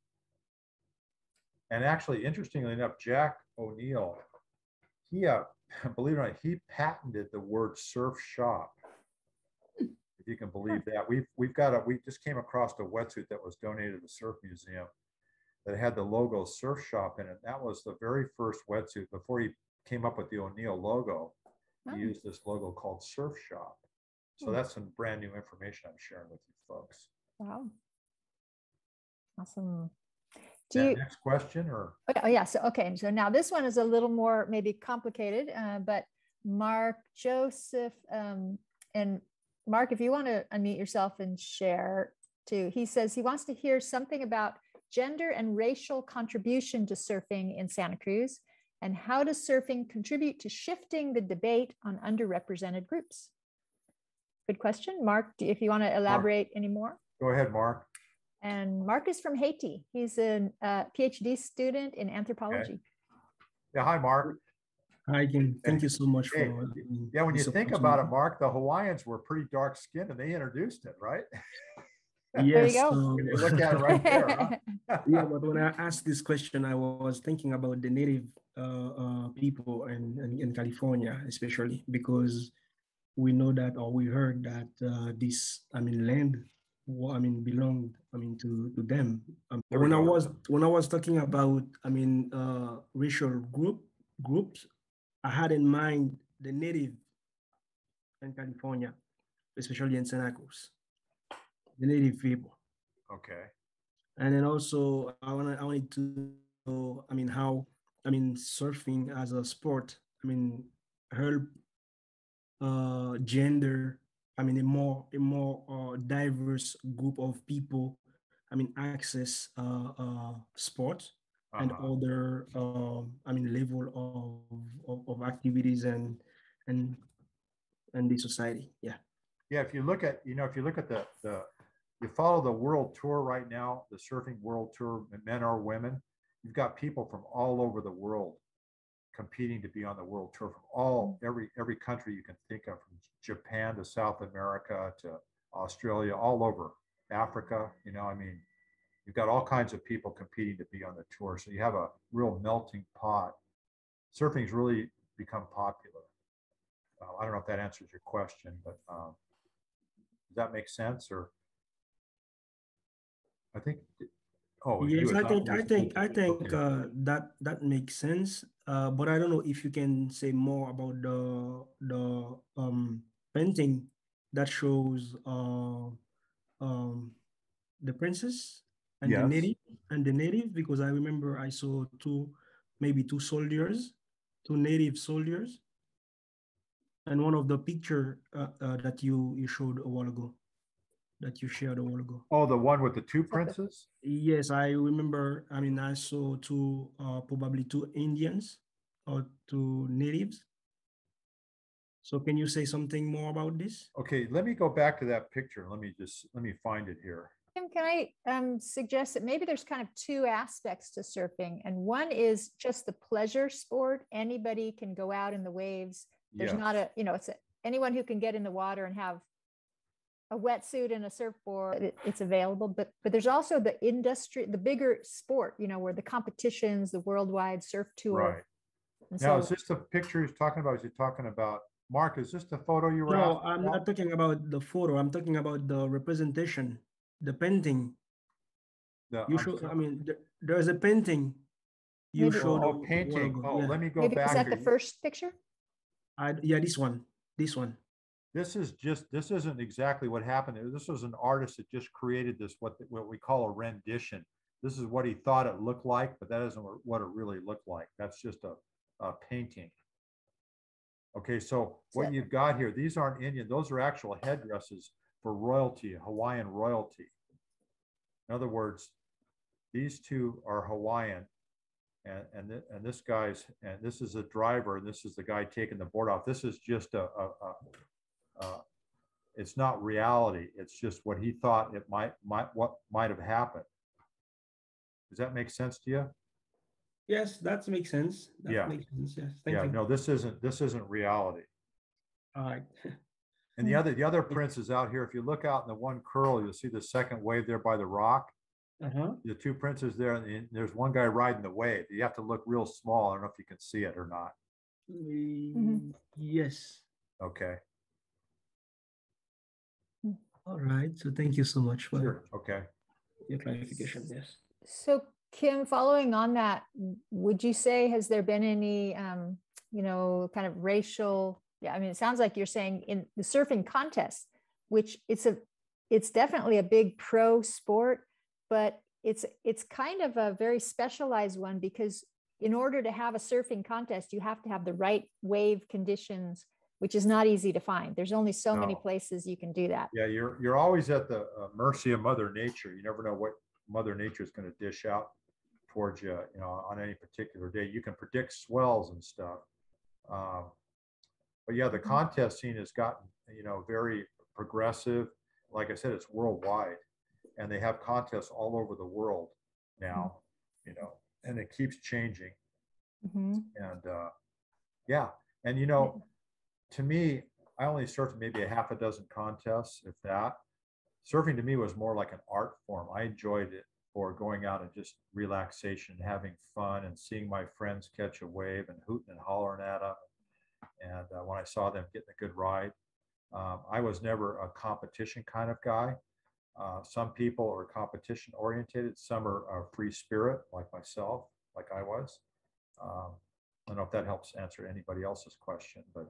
And actually, interestingly enough, Jack O'Neill, he believe it or not, he patented the word surf shop. If you can believe that. We just came across a wetsuit that was donated to the Surf Museum that had the logo Surf Shop in it. That was the very first wetsuit before he came up with the O'Neill logo. He used this logo called Surf Shop. So that's some brand new information I'm sharing with you folks. Wow. Awesome. Next question or? Oh yeah, so okay, so now this one is a little more maybe complicated, but Mark, Joseph, and Mark, if you want to unmute yourself and share too. He says he wants to hear something about gender and racial contribution to surfing in Santa Cruz, and how does surfing contribute to shifting the debate on underrepresented groups? Good question. Mark, if you want to elaborate any more. Go ahead, Mark. And Mark is from Haiti. He's a PhD student in anthropology. Okay. Yeah, hi, Mark. Hi, Kim. Thank you so much for. Yeah, when you think about it, Mark, the Hawaiians were pretty dark skinned and they introduced it, right? Yes. There you go. You look at it right there. Huh? Yeah, but when I asked this question, I was thinking about the native people in California, especially because we know that, or we heard that this, land, belonged, to them. When I was talking about, racial groups, I had in mind the native in California, especially in Santa Cruz, the native people. Okay. And then also I wanted to know, how, surfing as a sport, help gender, a more diverse group of people, access sport and other, level of activities and the society. Yeah. Yeah. If you look at you follow the world tour right now, the surfing world tour, men or women, you've got people from all over the world competing to be on the world tour from every country you can think of, from Japan to South America to Australia, all over Africa. You've got all kinds of people competing to be on the tour. So you have a real melting pot. Surfing's really become popular. I don't know if that answers your question, but does that make sense? Or I think. Oh yes, I think that makes sense. But I don't know if you can say more about the painting that shows the princess and the native, because I remember I saw two native soldiers, and one of the picture that you showed a while ago, that you shared a while ago. Oh, the one with the two princes? Yes, I remember. I saw probably two Indians or two natives. So can you say something more about this? Okay, let me go back to that picture. Let me find it here. Kim, can I suggest that maybe there's kind of two aspects to surfing, and one is just the pleasure sport. Anybody can go out in the waves. There's not anyone who can get in the water and have a wetsuit and a surfboard. It's available, but there's also the industry, the bigger sport, where the competitions, the worldwide surf tour. Right. And now, is this the picture he's talking about? Is he talking about, Mark, is this the photo you were? No, I'm not talking about the photo. I'm talking about the representation, the painting. There's a painting You Maybe- showed a Oh, while painting. ago, Oh, yeah. let me go Maybe back. was that here. the first picture? Yeah, this one. This one. This isn't exactly what happened. This was an artist that just created this, what we call a rendition. This is what he thought it looked like, but that isn't what it really looked like. That's just a painting. Okay, so what you've got here, these aren't Indian. Those are actual headdresses for royalty, Hawaiian royalty. In other words, these two are Hawaiian, and this guy's, and this is a driver, and this is the guy taking the board off. This is just it's not reality. It's just what he thought it what might have happened. Does that make sense to you? Yes, that makes sense. That Yeah. makes sense. Yes. Thank Yeah. you. No, this isn't reality. All right. And the other prints is out here. If you look out in the one curl, you'll see the second wave there by the rock. Uh-huh. The two princes there, and there's one guy riding the wave. You have to look real small. I don't know if you can see it or not. Yes. Okay. All right. So thank you so much for Sure. Okay. your clarification. Yes. So Kim, following on that, would you say, has there been any, kind of racial, I mean, it sounds like you're saying in the surfing contest, which it's definitely a big pro sport, but it's kind of a very specialized one, because in order to have a surfing contest, you have to have the right wave conditions, which is not easy to find. There's only so many places you can do that. Yeah, you're always at the mercy of Mother Nature. You never know what Mother Nature is going to dish out towards you, on any particular day. You can predict swells and stuff. But yeah, the contest scene has gotten, very progressive. Like I said, it's worldwide, and they have contests all over the world now, and it keeps changing. Mm-hmm. And yeah, and to me, I only surfed maybe a half a dozen contests, if that. Surfing to me was more like an art form. I enjoyed it for going out and just relaxation, having fun, and seeing my friends catch a wave and hooting and hollering at them. And when I saw them getting a good ride, I was never a competition kind of guy. Some people are competition oriented. Some are free spirit, like myself, like I was. I don't know if that helps answer anybody else's question, but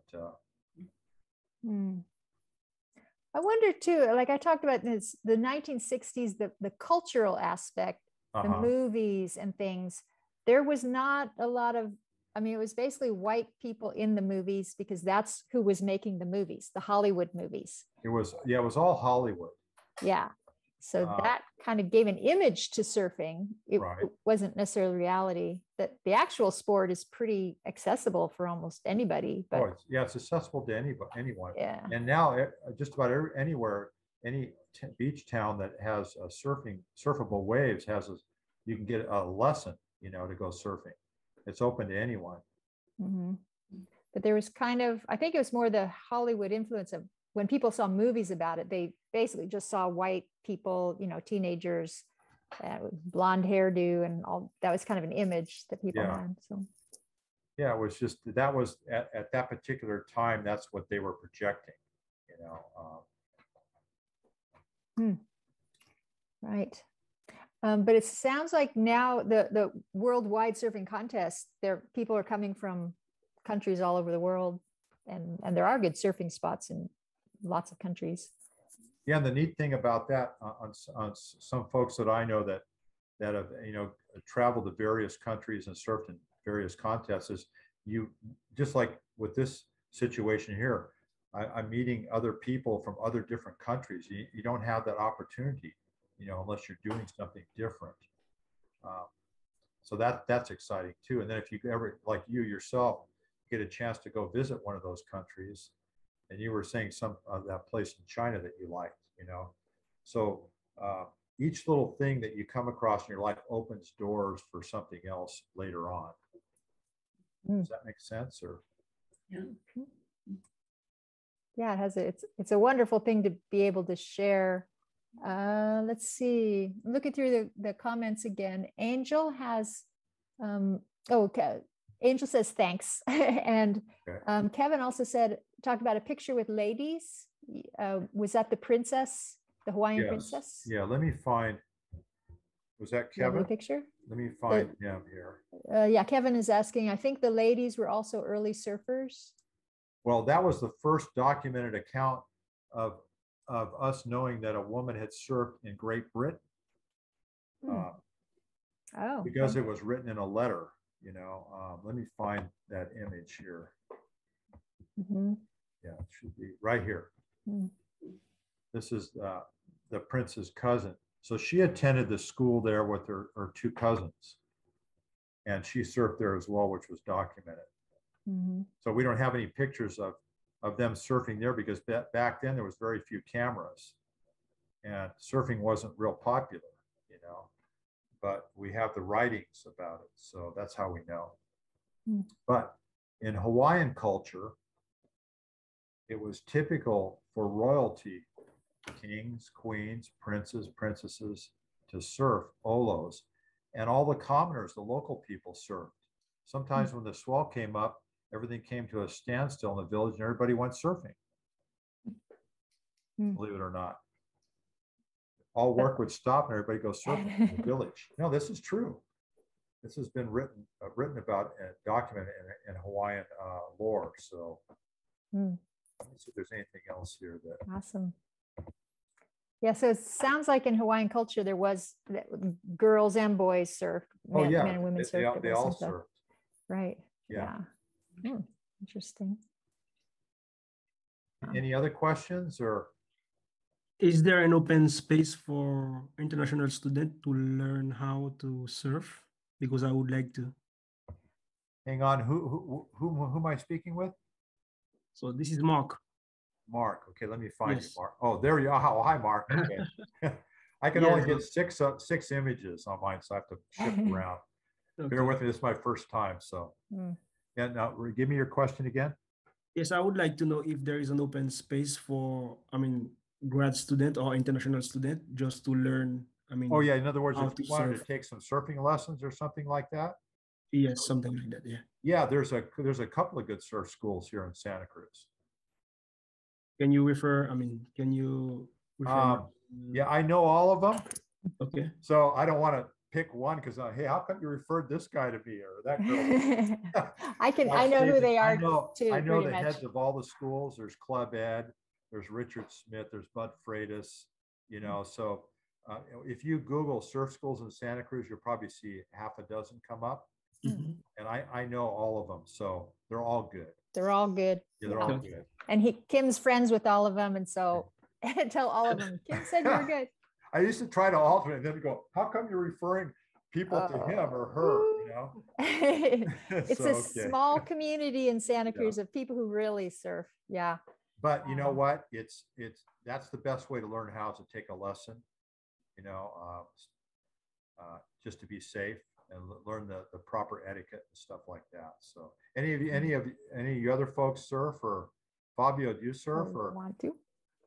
I wonder too, like I talked about this, the 1960s, the cultural aspect, the movies and things, there was not a lot of, it was basically white people in the movies, because that's who was making the movies, the Hollywood movies. it was all Hollywood. Yeah. So that kind of gave an image to surfing. It wasn't necessarily reality. That the actual sport is pretty accessible for almost anybody. But it's accessible to anyone. Yeah. And now just about anywhere, any beach town that has surfable waves you can get a lesson, to go surfing. It's open to anyone. Mm-hmm. But there was kind of, I think it was more the Hollywood influence of when people saw movies about it, they basically just saw white people, teenagers, blonde hairdo, and all that was kind of an image that people had. So yeah, it was just, that was at that particular time, that's what they were projecting, Right. But it sounds like now the worldwide surfing contest, people are coming from countries all over the world, and there are good surfing spots in lots of countries. Yeah, and the neat thing about that, on some folks that I know that have traveled to various countries and surfed in various contests, is you, just like with this situation here, I'm meeting other people from other different countries. You don't have that opportunity, unless you're doing something different. So that's exciting too. And then if you ever, like you yourself, get a chance to go visit one of those countries, and you were saying some of that place in China that you liked, so each little thing that you come across in your life opens doors for something else later on. Does that make sense? Or yeah, it has it's a wonderful thing to be able to share. Let's see, looking through the comments again. Angel has Angel says thanks. And Kevin also talked about a picture with ladies. Was that the princess, the Hawaiian princess? Yeah, let me find, Was that Do you have Kevin? the picture? Let me find him here. Yeah, Kevin is asking, I think the ladies were also early surfers. Well, that was the first documented account of us knowing that a woman had surfed in Great Britain. Oh, Because okay. it was written in a letter, you know. Let me find that image here. Yeah, it should be right here. This is the prince's cousin. So she attended the school there with her two cousins. And she surfed there as well, which was documented. So we don't have any pictures of them surfing there because back then there was very few cameras. And surfing wasn't real popular, you know. But we have the writings about it. So that's how we know. But in Hawaiian culture, it was typical for royalty, kings, queens, princes, princesses, to surf olos. And all the commoners, the local people, surfed. Sometimes when the swell came up, everything came to a standstill in the village and everybody went surfing. Believe it or not. All work would stop and everybody goes surfing in the village. No, this is true. This has been written about and documented in Hawaiian lore. So let me see if there's anything else here that. Awesome. Yeah, so it sounds like in Hawaiian culture there was girls and boys surfed. Men and women surfed. They all surfed. Right. Yeah. Interesting. Any other questions or? Is there an open space for international students to learn how to surf? Because I would like to. Hang on, who am I speaking with? So this is Mark. Mark, okay, let me find you, Yes. Mark. Oh, there you are. Oh, hi, Mark. Okay. I can only get six images on mine, so I have to shift around. Okay. Bear with me, this is my first time, so. And now, give me your question again. Yes, I would like to know if there is an open space for, grad student or international student just to learn, Oh yeah, in other words, how if you to wanted surf. to take some surfing lessons or something like that. Yes, something like that, yeah. Yeah, there's a couple of good surf schools here in Santa Cruz. Can you refer, can you refer? Yeah, I know all of them. Okay. So I don't want to pick one because hey, how come you referred this guy to me or that girl? I know who they are too. I know the heads of all the schools. There's Club Ed, there's Richard Smith, there's Bud Freitas, you know. So if you Google surf schools in Santa Cruz, you'll probably see half a dozen come up. And I know all of them, so they're all good. They're all good. Yeah, they're all good. And Kim's friends with all of them, and so tell all of them. Kim said you were good. I used to try to alternate, and then go, how come you're referring people to him or her? You know, it's so, a small community in Santa Cruz of people who really surf. Yeah. But you know what? That's the best way to learn how to take a lesson. You know, just to be safe and learn the proper etiquette and stuff like that. So, any of you other folks surf, or Fabio, do you surf or want to?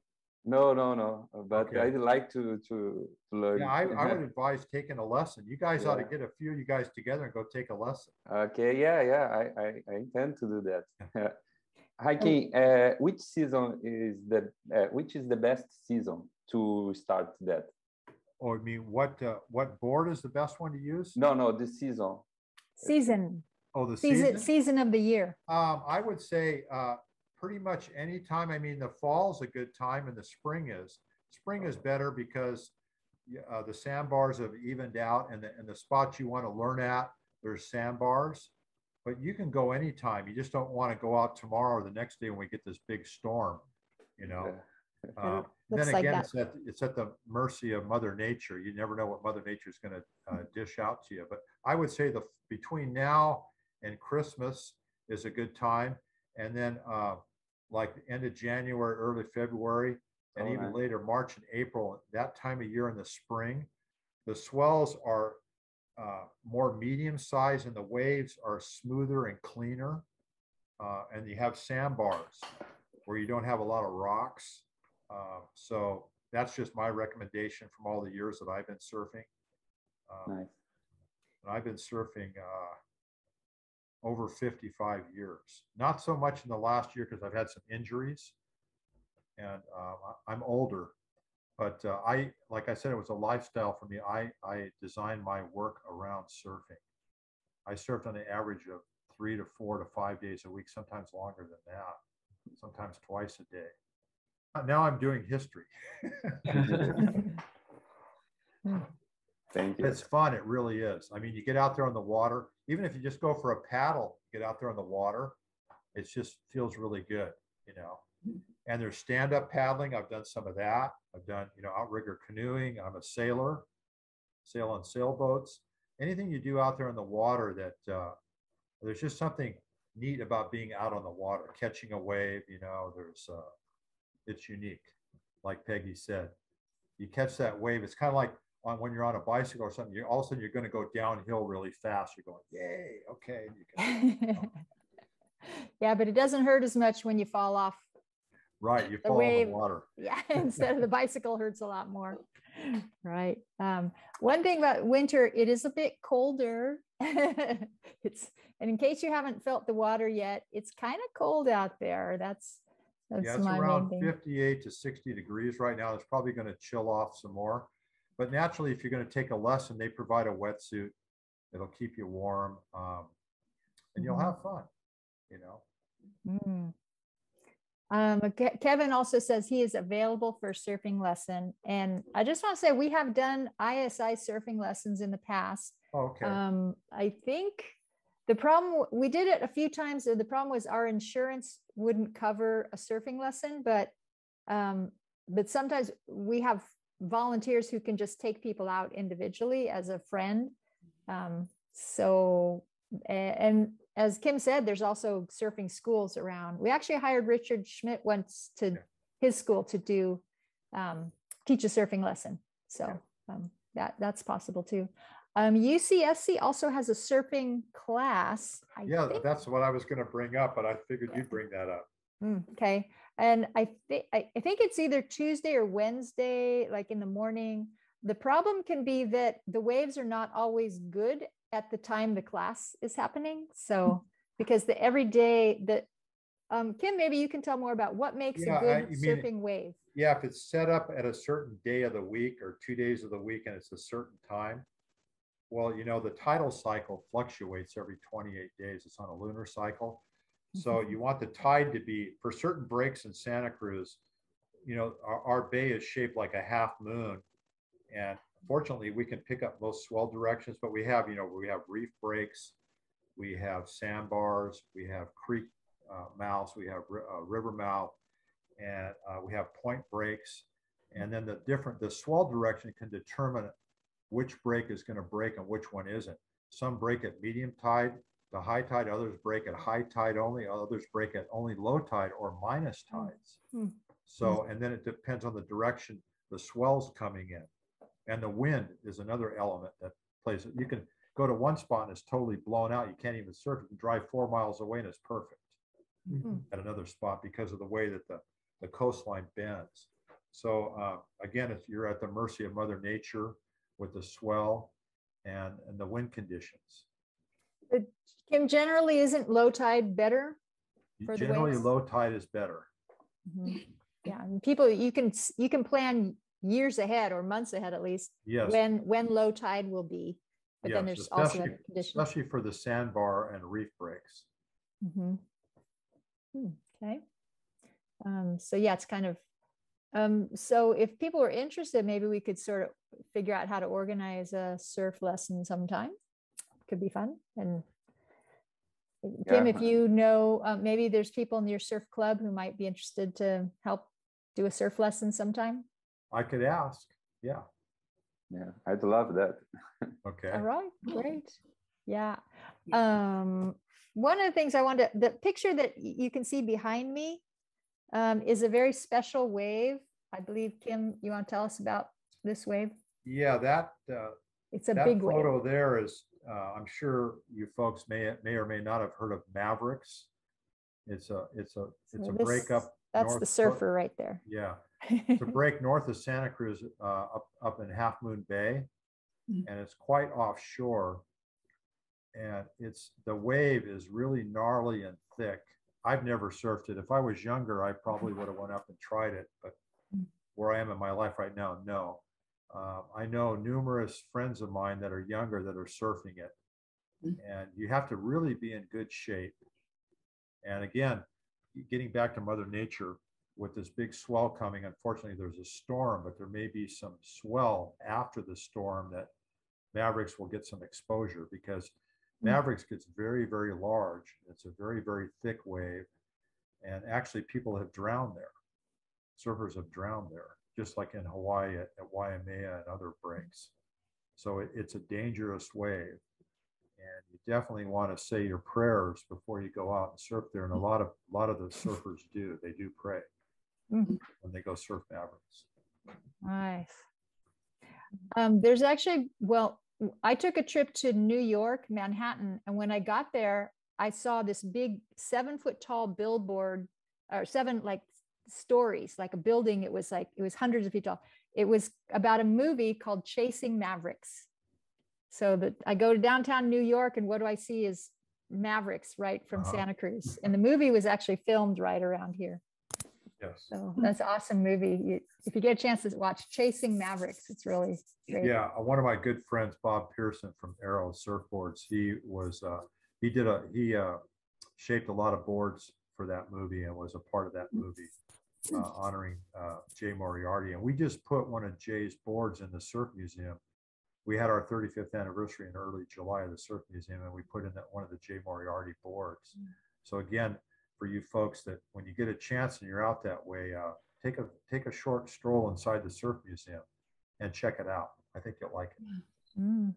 No. But okay. I'd like to learn. Yeah, I would advise taking a lesson. You guys ought to get a few of you guys together and go take a lesson. Okay, yeah. I intend to do that. Hiking. Which season is which is the best season to start that? Oh, I mean, what board is the best one to use? No, the season. Season. Oh, the season? Season of the year. I would say pretty much any time. I mean, the fall is a good time, and the spring is. Spring is better because the sandbars have evened out, and the spots you want to learn at, there's sandbars. But you can go anytime. You just don't want to go out tomorrow or the next day when we get this big storm, you know. Then again, it's at the mercy of Mother Nature. You never know what Mother Nature is going to dish out to you. But I would say between now and Christmas is a good time. And then like the end of January, early February, and even later, March and April, that time of year in the spring, the swells are more medium size and the waves are smoother and cleaner. And you have sandbars where you don't have a lot of rocks. So that's just my recommendation from all the years that I've been surfing. Nice. And I've been surfing over 55 years. Not so much in the last year because I've had some injuries, and I'm older. But like I said, it was a lifestyle for me. I designed my work around surfing. I surfed on the average of 3 to 4 to 5 days a week, sometimes longer than that, sometimes twice a day. Now I'm doing history. Thank you. It's fun. It really is. I mean, you get out there on the water, even if you just go for a paddle, get out there on the water, it just feels really good, you know. And there's stand-up paddling. I've done some of that. I've done, you know, outrigger canoeing. I'm a sailor, sail on sailboats. Anything you do out there in the water that there's just something neat about being out on the water, catching a wave, you know, it's unique. Like Peggy said, you catch that wave. It's kind of like when you're on a bicycle or something, all of a sudden you're going to go downhill really fast. You're going, yay, okay. You can, you know. Yeah, but it doesn't hurt as much when you fall off. Right, you The fall wave. in the water. Yeah, instead of the bicycle hurts a lot more. Right. One thing about winter, it is a bit colder. And in case you haven't felt the water yet, it's kind of cold out there. That's yeah, it's my around main thing. 58 to 60 degrees right now. It's probably going to chill off some more. But naturally, if you're going to take a lesson, they provide a wetsuit. It'll keep you warm, and you'll have fun, you know. Kevin also says he is available for a surfing lesson. And I just want to say we have done ISI surfing lessons in the past. Okay. I think the problem, we did it a few times. The problem was our insurance wouldn't cover a surfing lesson, but sometimes we have volunteers who can just take people out individually as a friend. And as Kim said, there's also surfing schools around. We actually hired Richard Schmidt once to his school to do teach a surfing lesson. So that's possible too. UCSC also has a surfing class. That's what I was going to bring up, but I figured you'd bring that up. Okay. And I think it's either Tuesday or Wednesday, like in the morning. The problem can be that the waves are not always good at the time the class is happening. So because every day that Kim, maybe you can tell more about what makes a good surfing wave. Yeah, if it's set up at a certain day of the week or 2 days of the week and it's a certain time, well, you know, the tidal cycle fluctuates every 28 days. It's on a lunar cycle. So you want the tide to be, for certain breaks in Santa Cruz, you know, our bay is shaped like a half moon. And fortunately, we can pick up most swell directions, but we have, you know, we have reef breaks, we have sandbars, we have creek mouths, we have river mouth, and we have point breaks. And then the swell direction can determine which break is going to break and which one isn't. Some break at medium tide to high tide, others break at high tide only, others break at only low tide or minus tides. So, and then it depends on the direction the swell's coming in. And the wind is another element that plays it. You can go to one spot and it's totally blown out. You can't even surf. You can drive 4 miles away and it's perfect at another spot because of the way that the coastline bends. So again, you're at the mercy of Mother Nature with the swell and the wind conditions. Kim, generally isn't low tide better for the waves? Generally, low tide is better. Yeah, and people, you can plan years ahead or months ahead at least when low tide will be. But then there's also a condition. Especially for the sandbar and reef breaks. Okay. So yeah, it's kind of so if people are interested, maybe we could sort of figure out how to organize a surf lesson sometime. Could be fun. And Kim, if you know, maybe there's people in your surf club who might be interested to help do a surf lesson sometime. I could ask. Yeah. Yeah, I'd love that. Okay. All right, great. Yeah. One of the things the picture that you can see behind me is a very special wave. I believe, Kim, you want to tell us about this wave? Yeah, it's a big wave. That photo there is, I'm sure you folks may or may not have heard of Mavericks. It's a breakup. That's the surfer right there. Yeah. It's a break north of Santa Cruz, up in Half Moon Bay, and it's quite offshore. And the wave is really gnarly and thick. I've never surfed it. If I was younger, I probably would have went up and tried it, but where I am in my life right now, no. I know numerous friends of mine that are younger that are surfing it, and you have to really be in good shape. And again, getting back to Mother Nature, with this big swell coming, unfortunately, there's a storm, but there may be some swell after the storm that Mavericks will get some exposure, because Mavericks gets very, very large. It's a very, very thick wave. And actually, people have drowned there. Surfers have drowned there, just like in Hawaii at Waimea and other breaks. So it's a dangerous wave. And you definitely want to say your prayers before you go out and surf there. And a lot of the surfers do. They do pray when they go surf Mavericks. Nice. There's actually, well, I took a trip to New York, Manhattan, and when I got there, I saw this big 7-foot tall billboard, or 7 like stories, like a building. It was hundreds of feet tall. It was about a movie called Chasing Mavericks. So that I go to downtown New York, and what do I see is Mavericks right from Santa Cruz. And the movie was actually filmed right around here. Yes. So that's an awesome movie. If you get a chance to watch Chasing Mavericks, it's really great. Yeah, one of my good friends, Bob Pearson from Arrow Surfboards, he shaped a lot of boards for that movie and was a part of that movie, honoring Jay Moriarty. And we just put one of Jay's boards in the Surf Museum. We had our 35th anniversary in early July of the Surf Museum, and we put in one of the Jay Moriarty boards. So again, for you folks, that when you get a chance and you're out that way, take a short stroll inside the Surf Museum and check it out. I think you'll like it.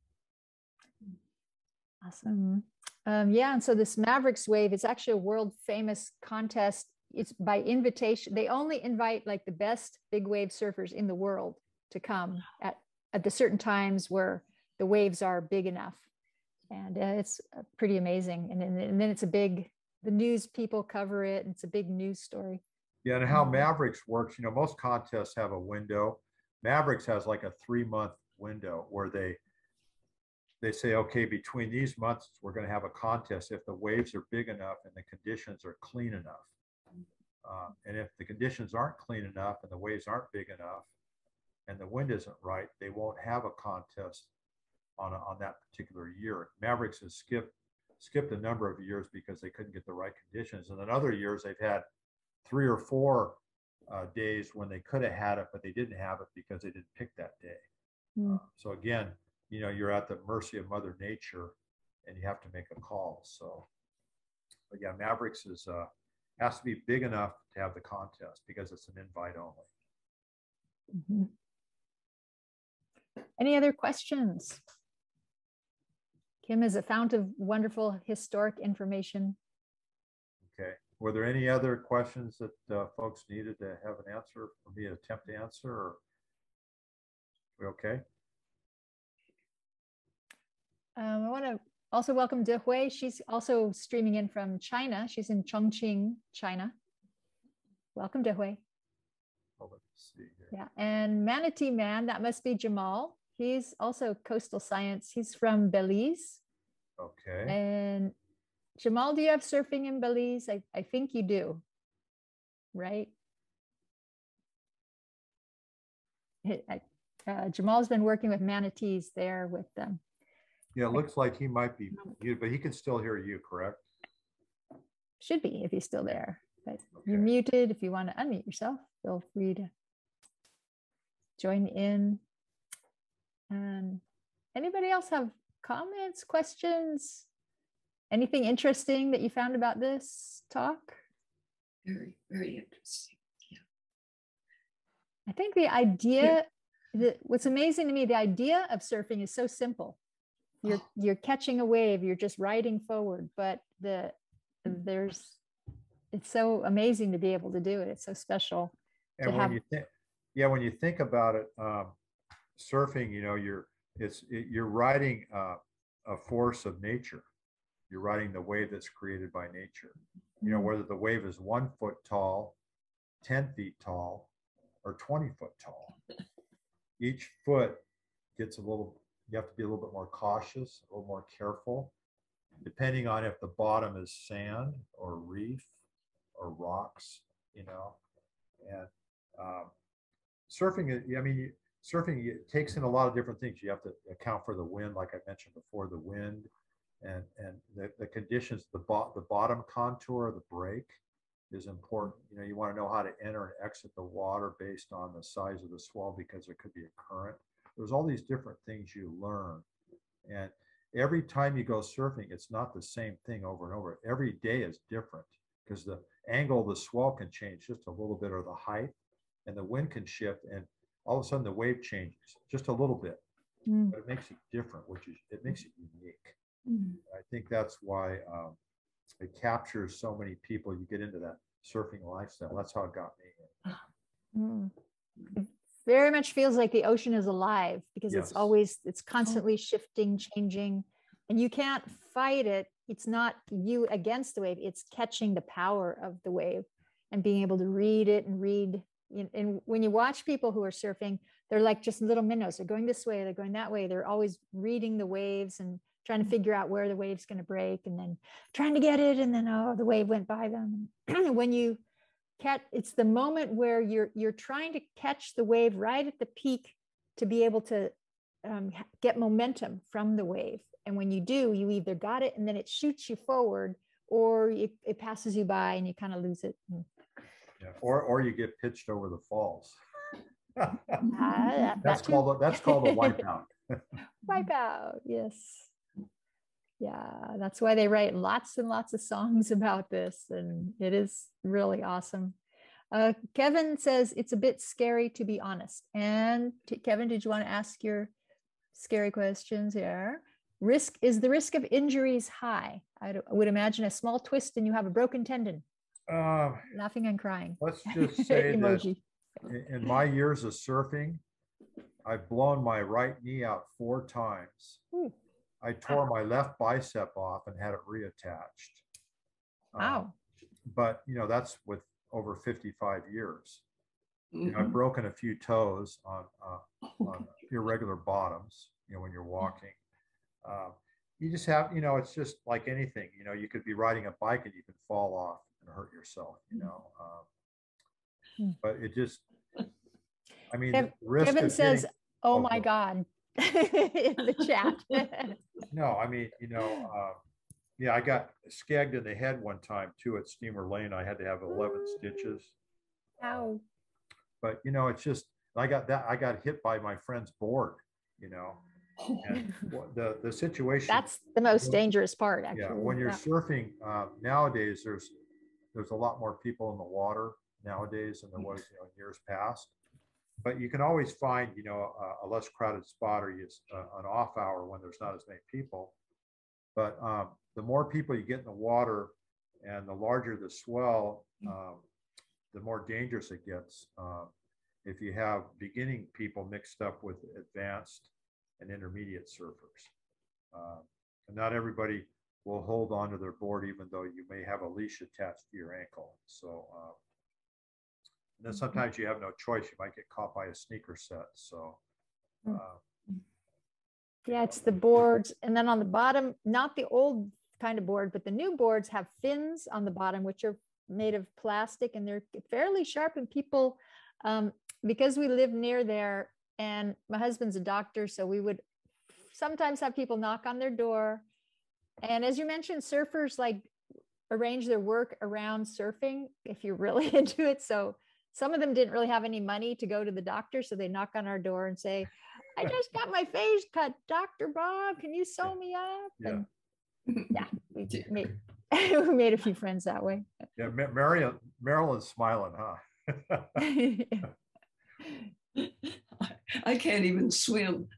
Awesome. Yeah, and so this Mavericks wave is actually a world famous contest. It's by invitation. They only invite like the best big wave surfers in the world to come at the certain times where the waves are big enough. And it's pretty amazing. And then it's the news people cover it. And it's a big news story. Yeah, and how Mavericks works, most contests have a window. Mavericks has like a 3-month window where they say, okay, between these months, we're going to have a contest if the waves are big enough and the conditions are clean enough. And if the conditions aren't clean enough and the waves aren't big enough and the wind isn't right, they won't have a contest on that particular year. Mavericks has skipped a number of years because they couldn't get the right conditions. And in other years, they've had 3 or 4 days when they could have had it, but they didn't have it because they didn't pick that day. So again, you're at the mercy of Mother Nature, and you have to make a call. So, but yeah, Mavericks has to be big enough to have the contest because it's an invite only. Any other questions? Kim is a fount of wonderful historic information. Okay. Were there any other questions that folks needed to have an answer for me to attempt to answer? Or we okay? I want to also welcome De Hui. She's also streaming in from China. She's in Chongqing, China. Welcome, De Hui. Oh, let's see here. Yeah, and Manatee Man, that must be Jamal. He's also coastal science. He's from Belize. Okay. And Jamal, do you have surfing in Belize? I think you do, right? Jamal's been working with manatees there with them. Yeah, it looks like he might be, but he can still hear you, correct? Should be if he's still there. But you're muted. If you want to unmute yourself, feel free to join in. Anybody else have comments, questions, anything interesting that you found about this talk? Very, very interesting. Yeah. I think the idea, what's amazing to me, the idea of surfing is so simple. You're catching a wave, you're just riding forward, but it's so amazing to be able to do it. It's so special. And when you think about it, surfing, you're riding a force of nature. You're riding the wave that's created by nature. Whether the wave is 1 foot tall, 10 feet tall, or 20 foot tall, each foot gets you have to be a little bit more cautious, a little more careful, depending on if the bottom is sand or reef or rocks, and surfing, I mean, surfing it takes in a lot of different things. You have to account for the wind, like I mentioned before, the wind and the conditions, the bottom contour of the break is important. You know, you want to know how to enter and exit the water based on the size of the swell because there could be a current. There's all these different things you learn. And every time you go surfing, it's not the same thing over and over. Every day is different because the angle of the swell can change just a little bit, or the height, and the wind can shift, and all of a sudden the wave changes just a little bit. But it makes it different, it makes it unique. I think that's why it captures so many people. You get into that surfing lifestyle. That's how it got me. It very much feels like the ocean is alive because Yes. it's constantly shifting, changing, and you can't fight it. It's not you against the wave. It's catching the power of the wave and being able to read it and read. And when you watch people who are surfing, they're like just little minnows. They're going this way, they're going that way. They're always reading the waves and trying to figure out where the wave's going to break, and then trying to get it, and then the wave went by them. When you catch, it's the moment where you're trying to catch the wave right at the peak to be able to get momentum from the wave. And when you do, you either got it and then it shoots you forward, or it passes you by and you kind of lose it. Yeah. Or you get pitched over the falls. That's That's called a wipeout. Wipeout, yes. Yeah, that's why they write lots and lots of songs about this, and it is really awesome. Kevin says it's a bit scary, to be honest. And Kevin, did you want to ask your scary questions here? Is the risk of injuries high? I would imagine a small twist and you have a broken tendon. Laughing and crying. Let's just say that in my years of surfing, I've blown my right knee out 4 times. Ooh. I tore my left bicep off and had it reattached. Wow. But, you know, that's with over 55 years. You know, I've broken a few toes on irregular bottoms, you know, when you're walking. You just have, you know, it's just like anything, you know, you could be riding a bike and you can fall off and hurt yourself, you know. But it just, I mean, the risk Kevin says, getting, oh my God, in the chat. No, I mean, you know, yeah, I got skagged in the head one time too at Steamer Lane. I had to have 11 stitches. Ow. But, you know, it's just, I got hit by my friend's board, you know. And the situation, that's the most dangerous part, actually. Yeah, when you're surfing nowadays, there's a lot more people in the water nowadays than there was, you know, in years past. But you can always find, you know, a less crowded spot, or an off hour when there's not as many people. But the more people you get in the water and the larger the swell, the more dangerous it gets. If you have beginning people mixed up with advanced and intermediate surfers. And not everybody will hold on to their board, even though you may have a leash attached to your ankle. So and then sometimes you have no choice. You might get caught by a sneaker set. So yeah, it's the boards. And then on the bottom, not the old kind of board, but the new boards have fins on the bottom, which are made of plastic, and they're fairly sharp. And people, because we live near there, and my husband's a doctor, so we would sometimes have people knock on their door. And as you mentioned, surfers like arrange their work around surfing if you're really into it. So some of them didn't really have any money to go to the doctor, so they knock on our door and say, I just got my face cut, Dr. Bob, can you sew me up? Yeah. And yeah, we made a few friends that way. Yeah, Marilyn's smiling, huh? I can't even swim.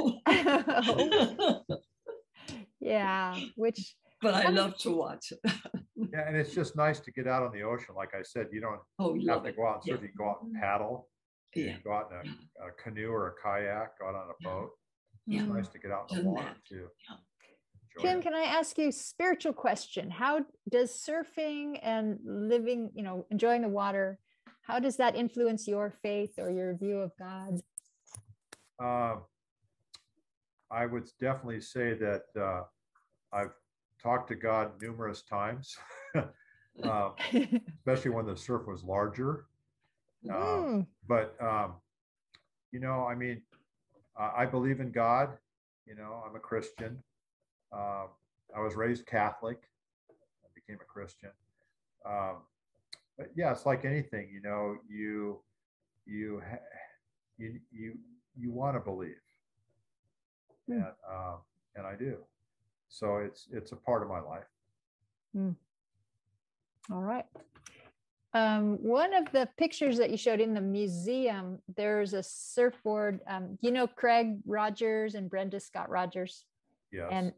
Yeah, but I love to watch it. Yeah, and it's just nice to get out on the ocean. Like I said, you don't have to go out and surf. You go out and paddle. You go out in a canoe or a kayak, go out on a boat. It's nice to get out in the water too. Kim, can I ask you a spiritual question? How does surfing and living, you know, enjoying the water, how does that influence your faith or your view of God? I would definitely say that I've talked to God numerous times, especially when the surf was larger. But I mean, I believe in God. I'm a Christian. I was raised Catholic. I became a Christian. But yeah, it's like anything. You want to believe, and I do. So it's a part of my life. All right. One of the pictures that you showed in the museum, there's a surfboard. Craig Rogers and Brenda Scott Rogers. Yes. And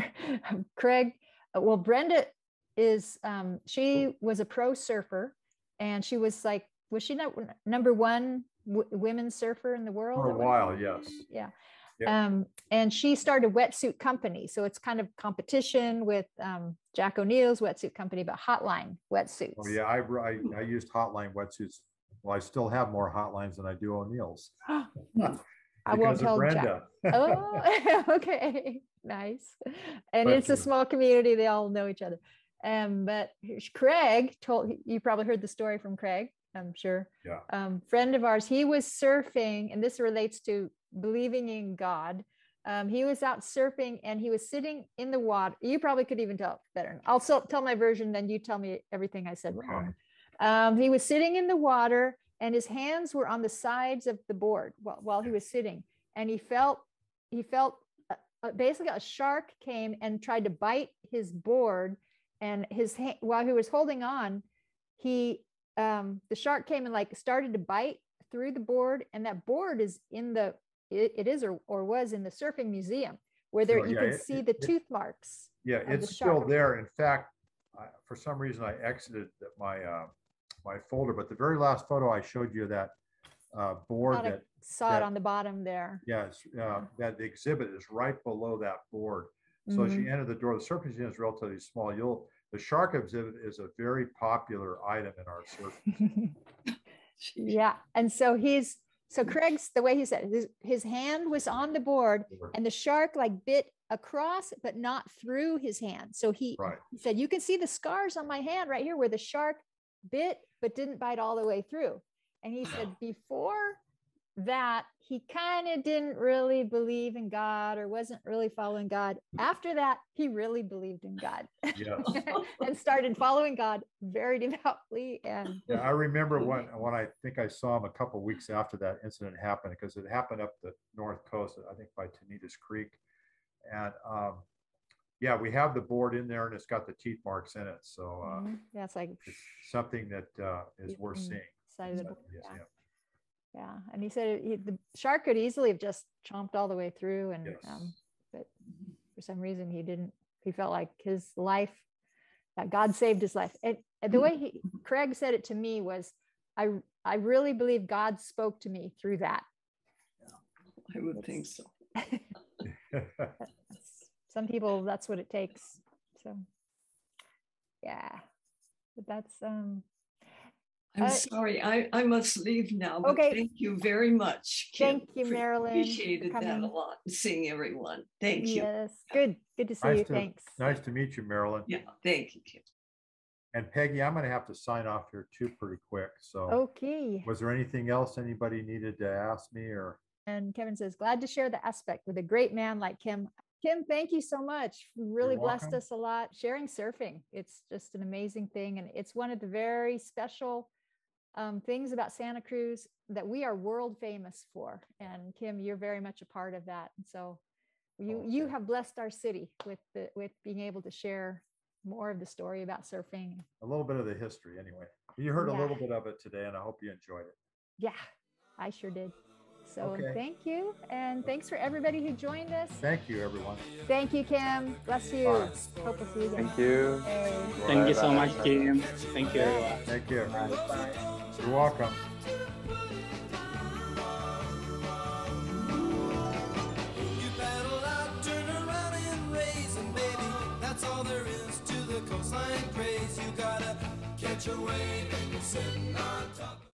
Brenda is, she was a pro surfer, and she was she not number one women's surfer in the world? For a while, yes. Yeah. Yeah. And she started a wetsuit company. So it's kind of competition with Jack O'Neill's wetsuit company, but Hotline wetsuits. Oh yeah, I used Hotline wetsuits. Well, I still have more Hotlines than I do O'Neill's. I won't tell Brenda. Jack. Oh, okay, nice. And it's a small community; they all know each other. But Craig you probably heard the story from Craig, I'm sure. Yeah. Friend of ours, he was surfing, and this relates to believing in God. He was out surfing, and he was sitting in the water. You probably could even tell better. I'll tell my version, then you tell me everything I said wrong. He was sitting in the water, and his hands were on the sides of the board while he was sitting, and he felt basically a shark came and tried to bite his board, and while he was holding on, the shark came and started to bite through the board, and that board is in the or was in the surfing museum, where you can see the tooth marks. Yeah, it's still there. In fact, for some reason I exited my folder, but the very last photo I showed you, that board I saw it on the bottom there. Yes, that the exhibit is right below that board. So as you enter the door, the surfing museum is relatively small. The shark exhibit is a very popular item in our surfing. Yeah, and so Craig's, the way he said it, his hand was on the board, and the shark bit across, but not through his hand. So he said, you can see the scars on my hand right here where the shark bit, but didn't bite all the way through. And he said before that, he kind of didn't really believe in God, or wasn't really following God. After that, he really believed in God. Yes. And started following God very devoutly. And I remember when I think I saw him a couple of weeks after that incident happened, because it happened up the north coast, I think by Tanitas Creek. And we have the board in there, and it's got the teeth marks in it. So it's something that is worth seeing. Side of the board. Yeah, and he said the shark could easily have just chomped all the way through, and but for some reason he didn't. He felt like his life, that God saved his life. And the way Craig said it to me was, I really believe God spoke to me through that. I would think so. Some people, that's what it takes. So yeah, but that's I'm sorry, I must leave now, but thank you very much, Kim. Thank you, Marilyn. Appreciated that a lot, seeing everyone. Thank you. Yes, good to see you. Thanks. Nice to meet you, Marilyn. Yeah, thank you, Kim. And Peggy, I'm going to have to sign off here too pretty quick. So okay. Was there anything else anybody needed to ask me, or? And Kevin says, glad to share the aspect with a great man like Kim. Kim, thank you so much. Really blessed us a lot sharing surfing. It's just an amazing thing. And it's one of the very special things about Santa Cruz that we are world famous for. And Kim, you're very much a part of that. And so you have blessed our city with being able to share more of the story about surfing. A little bit of the history anyway. You heard a little bit of it today, and I hope you enjoyed it. Yeah, I sure did. So thank you. And thanks for everybody who joined us. Thank you, everyone. Thank you, Kim. Bless you. Bye. Hope we'll see you again. Thank you. Thank you so much, Kim. Thank you, everyone. Thank you. Bye. You're welcome. You paddle out, turn around and raise, and baby, that's all there is to the coastline craze. You gotta catch a wave and you're sitting on top.